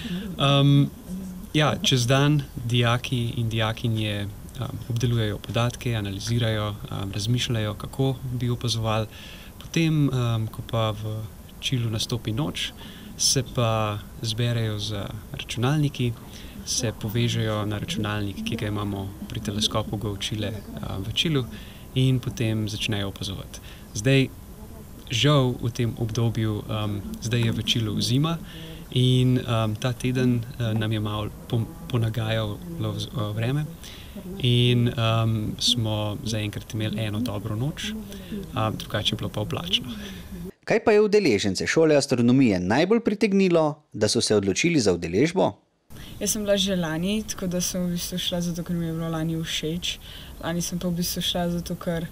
Čez dan dijaki in dijakinje obdelujejo podatke, analizirajo, razmišljajo, kako bi opazovali. Potem, ko pa v Čilu nastopi noč, se pa zberejo z računalniki, se povežejo na računalnik, ki ga imamo pri teleskopu GoChile v Čilu in potem začnejo opazovati. Zdaj, žal v tem obdobju, zdaj je v Čilu zima, in ta teden nam je malo ponagajalo vreme in smo zaenkrat imeli eno dobro noč, drugače je bilo pa oblačno. Kaj pa je udeležence šole astronomije najbolj pritegnilo, da so se odločili za udeležbo? Jaz sem bila že lani, tako da sem v bistvu šla zato, ker mi je bilo lani všeč. Lani sem pa v bistvu šla zato, ker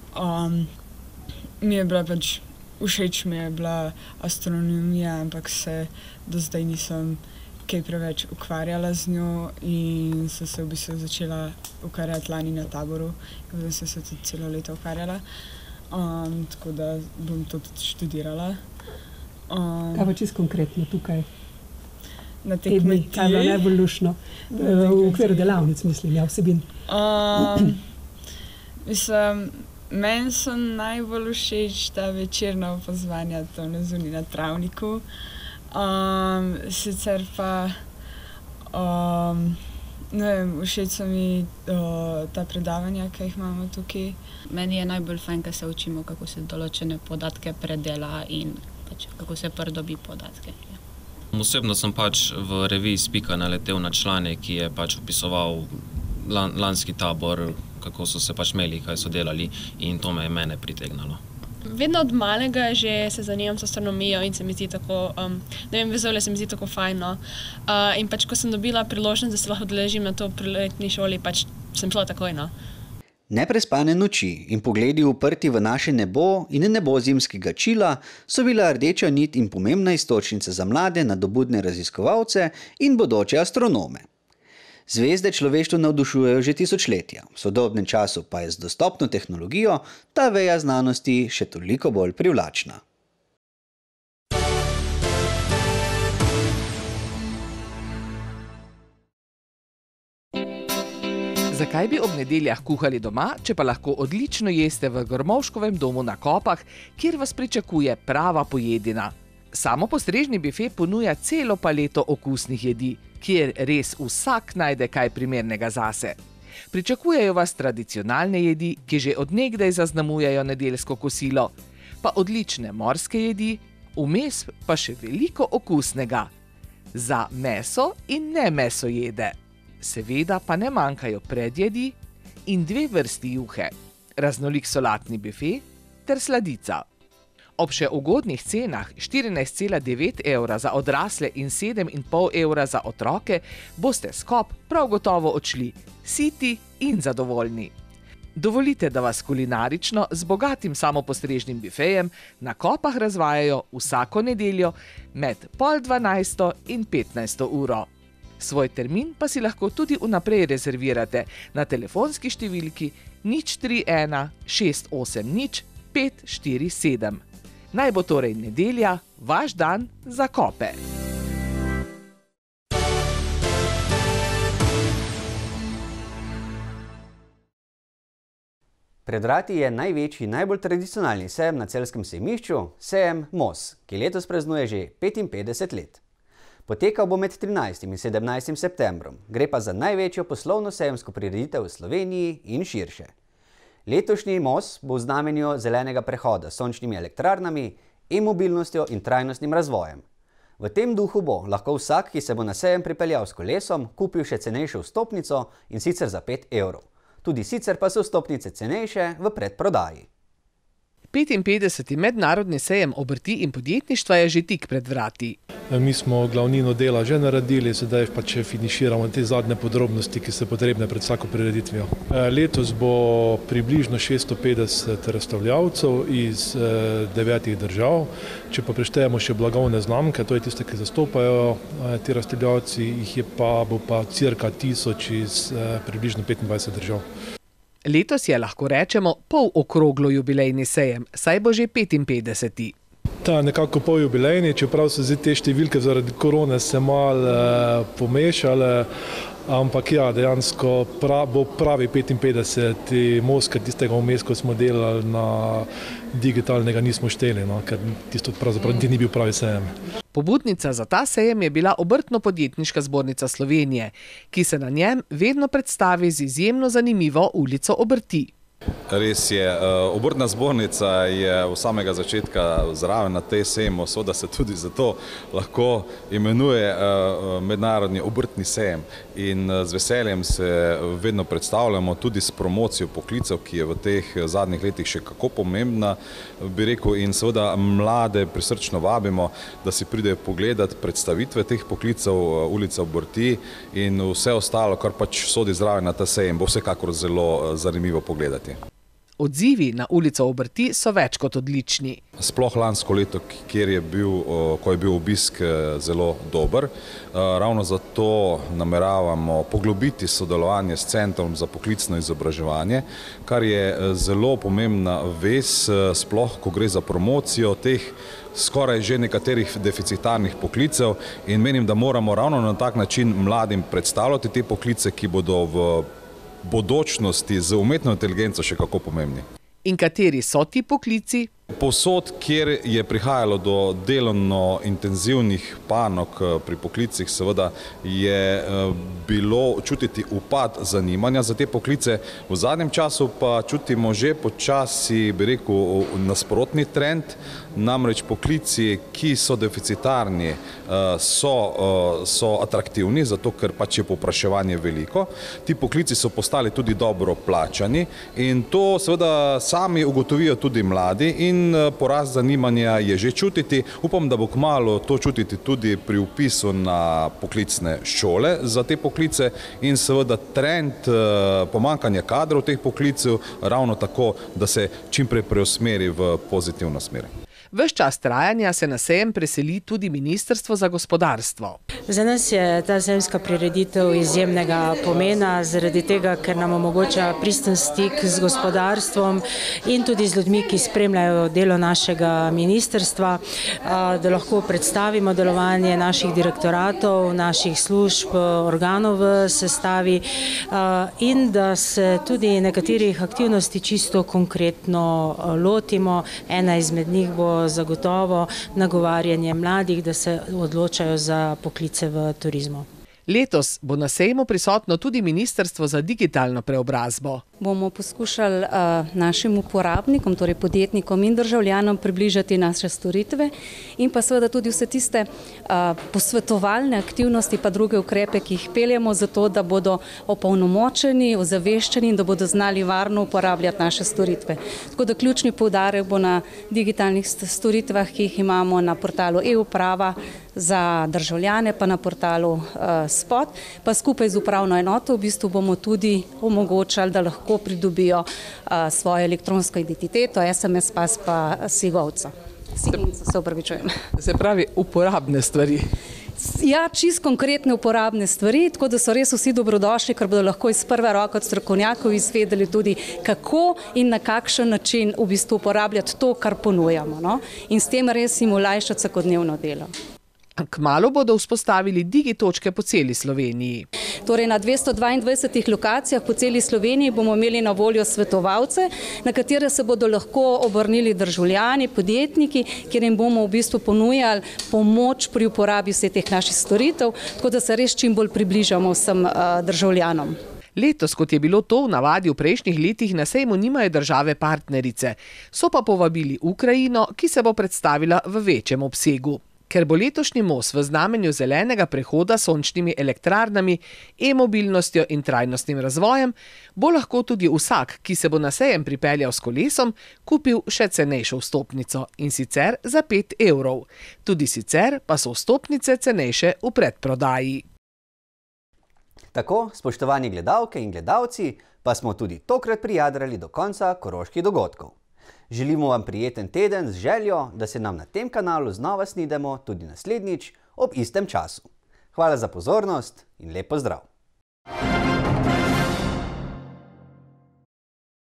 mi je bila všeč mi je bila astronomija, ampak se do zdaj nisem kaj preveč ukvarjala z njo in sem se v bistvu začela ukvarjati lani na taboru, in sem se tudi celo leto ukvarjala, tako da bom to tudi študirala. Kaj pa čisto konkretno tukaj? Na tej kmetiji? Kaj je bilo najbolj luštno? V okviru delavnic, mislim, vsebin. Mislim, meni so najbolj všeč ta večerna opazovanja tam zunaj na travniku. Sicer pa ne vem, všeč so mi ta predavanja, ki jih imamo tukaj. Meni je najbolj fajn, ko se učimo, kako se določene podatke predela in kako se pridobi podatke. Osebno sem v reviji Spika naletel na članek, ki je opisoval lanski tabor, kako so se imeli, kaj so delali, in to me je mene pritegnalo. Vedno od malega že se zanimam s astronomijo in se mi zdi tako, ne vem, vesolje se mi zdi tako fajno. In ko sem dobila priložnost, da se lahko udeležim na to poletni šoli, sem šla takoj, no. Neprespane noči in pogledi uprti v naše nebo in nebo zimskega Čila so bila rdeča nit in pomembna iztočnica za mlade, nadobudne raziskovalce in bodoče astronome. Zvezde človeštvo navdušujejo že tisočletja, v sodobnem času pa je z dostopno tehnologijo ta veja znanosti še toliko bolj privlačna. Zakaj bi ob nedeljah kuhali doma, če pa lahko odlično jeste v Grmovškovem domu na Kopah, kjer vas pričakuje prava pojedina? Samopostrežni bife ponuja celo paleto okusnih jedi, kjer res vsak najde kaj primernega zase. Pričakujejo vas tradicionalne jedi, ki že od nekdaj zaznamujejo nedeljsko kosilo, pa odlične morske jedi, vmes pa še veliko okusnega. Za meso in ne mesojede. Seveda pa ne manjkajo predjedi in 2 vrsti juhe, raznolik solatni bife ter sladica. Ob še ugodnih cenah 14,9 evra za odrasle in 7,5 evra za otroke boste s Kop prav gotovo odšli, siti in zadovoljni. Dovolite, da vas kulinarično z bogatim samopostrežnim bifejem na Kopah razvajajo vsako nedeljo med 11:30 in 15. uro. Svoj termin pa si lahko tudi vnaprej rezervirate na telefonski številki 031 680 547. Naj bo torej nedelja vaš dan za Kope. Pred vrati je največji, najbolj tradicionalni sejem na celjskem sejmišču, sejem Mos, ki letos praznuje že 55 let. Potekal bo med 13. in 17. septembrom, gre pa za največjo poslovno sejemsko prireditev v Sloveniji in širše. Letošnji Mos bo v znamenju zelenega prehoda s sončnimi elektrarnami, e-mobilnostjo in trajnostnim razvojem. V tem duhu bo lahko vsak, ki se bo na sejem pripeljal s kolesom, kupil še cenejšo vstopnico in sicer za 5 evrov. Tudi sicer pa so vstopnice cenejše v predprodaji. 55. mednarodni sejem obrti in podjetništva je že tik pred vrati. Mi smo glavnino dela že naredili, sedaj pa če finiširamo te zadnje podrobnosti, ki so potrebne pred vsako prireditvijo. Letos bo približno 650 razstavljavcev iz 9 držav. Če pa preštejemo še blagovne znamke, to je tiste, ki zastopajo ti razstavljavci, bo pa cirka 1000 iz približno 25 držav. Letos je, lahko rečemo, pol okroglo jubilejni sejem, saj bo že 55. Ta nekako pol jubilejni, čeprav so zdaj te številke zaradi korone se malo pomešale, ampak ja, dejansko bo pravi 55. Mos, ker tistega vmes, ko smo delali na digitalnega, nismo šteli, ker tisto pravzaprav ni bil pravi sejem. Pobudnica za ta sejem je bila Obrtno-podjetniška zbornica Slovenije, ki se na njem vedno predstavi z izjemno zanimivo ulico obrti. Res je, obrtna zbornica je v samega začetka zraven na tej sejmu, seveda se tudi zato lahko imenuje mednarodni obrtni sejem in z veseljem se vedno predstavljamo tudi s promocijo poklicev, ki je v teh zadnjih letih še kako pomembna, bi rekel, in seveda mlade prisrčno vabimo, da si pridejo pogledati predstavitve teh poklicev, ulica obrti in vse ostalo, kar pač sodi zraven na ta sejem, bo vsekakor zelo zanimivo pogledati. Odzivi na ulico obrti so več kot odlični. Sploh lansko leto, ko je bil obisk zelo dober. Ravno zato nameravamo poglobiti sodelovanje s Centrom za poklicno izobraževanje, kar je zelo pomembna vez, sploh ko gre za promocijo teh skoraj že nekaterih deficitarnih poklicev in menim, da moramo ravno na tak način mladim predstavljati te poklice, ki bodo v bodočnosti z umetno inteligenco še kako pomembni. In kateri so ti poklici? Povsod, kjer je prihajalo do delovno intenzivnih panog pri poklicih, seveda je bilo čutiti upad zanimanja za te poklice. V zadnjem času pa čutimo že počasi, bi rekel, nasprotni trend. Namreč poklici, ki so deficitarni, so atraktivni, zato ker pač je povpraševanje veliko. Ti poklici so postali tudi dobro plačani in to seveda sami ugotovijo tudi mladi in porast zanimanja je že čutiti. Upam, da bo kmalu to čutiti tudi pri vpisu na poklicne šole za te poklice in seveda trend pomanjkanja kadrov teh poklicev ravno tako, da se čimprej preusmeri v pozitivno smer. Ves čas trajanja se na sejem preseli tudi Ministrstvo za gospodarstvo. Za nas je ta sejemska prireditev izjemnega pomena, zaradi tega, ker nam omogoča pristen stik z gospodarstvom in tudi z ljudmi, ki spremljajo delo našega ministrstva, da lahko predstavimo delovanje naših direktoratov, naših služb, organov v sestavi in da se tudi nekaterih aktivnosti čisto konkretno lotimo. Ena izmed njih bo zagotovo nagovarjanje mladih, da se odločajo za poklice v turizmu. Letos bo na sejmu prisotno tudi Ministrstvo za digitalno preobrazbo. Bomo poskušali našim uporabnikom, torej podjetnikom in državljanom približati naše storitve in pa seveda tudi vse tiste posvetovalne aktivnosti pa druge ukrepe, ki jih peljemo za to, da bodo opolnomočeni, ozaveščeni in da bodo znali varno uporabljati naše storitve. Tako da ključni poudarek bo na digitalnih storitvah, ki jih imamo na portalu e-uprava za državljane, pa na portalu Spot, pa skupaj z upravno enoto v bistvu bomo tudi omogočali, da lahko lahko pridobijo svojo elektronsko identiteto, SMS pas pa SIG-ovca. Se upravičujem. Se pravi, uporabne stvari. Ja, čist konkretne uporabne stvari, tako da so res vsi dobrodošli, ker bodo lahko iz prve roke od strokovnjakov izvedeli tudi, kako in na kakšen način v bistvu uporabljati to, kar ponujamo, no? In s tem res jim olajšati vsakodnevno delo. Kmalu bodo vzpostavili digitočke po celi Sloveniji. Torej na 222 lokacijah po celi Sloveniji bomo imeli na voljo svetovalce, na katere se bodo lahko obrnili državljani, podjetniki, kjer jim bomo v bistvu ponujali pomoč pri uporabi vseh teh naših storitev, tako da se res čim bolj približamo vsem državljanom. Letos, kot je bilo to v navadi v prejšnjih letih, na sejmu nimajo države partnerice. So pa povabili Ukrajino, ki se bo predstavila v večjem obsegu. Ker bo letošnji most v znamenju zelenega prehoda s sončnimi elektrarnami, e-mobilnostjo in trajnostnim razvojem, bo lahko tudi vsak, ki se bo na sejem pripeljal s kolesom, kupil še cenejšo vstopnico, in sicer za 5 evrov. Tudi sicer pa so vstopnice cenejše v predprodaji. Tako, spoštovani gledalke in gledalci, pa smo tudi tokrat prijadrali do konca koroških dogodkov. Želimo vam prijeten teden z željo, da se nam na tem kanalu znova snidemo tudi naslednjič ob istem času. Hvala za pozornost in lep pozdrav!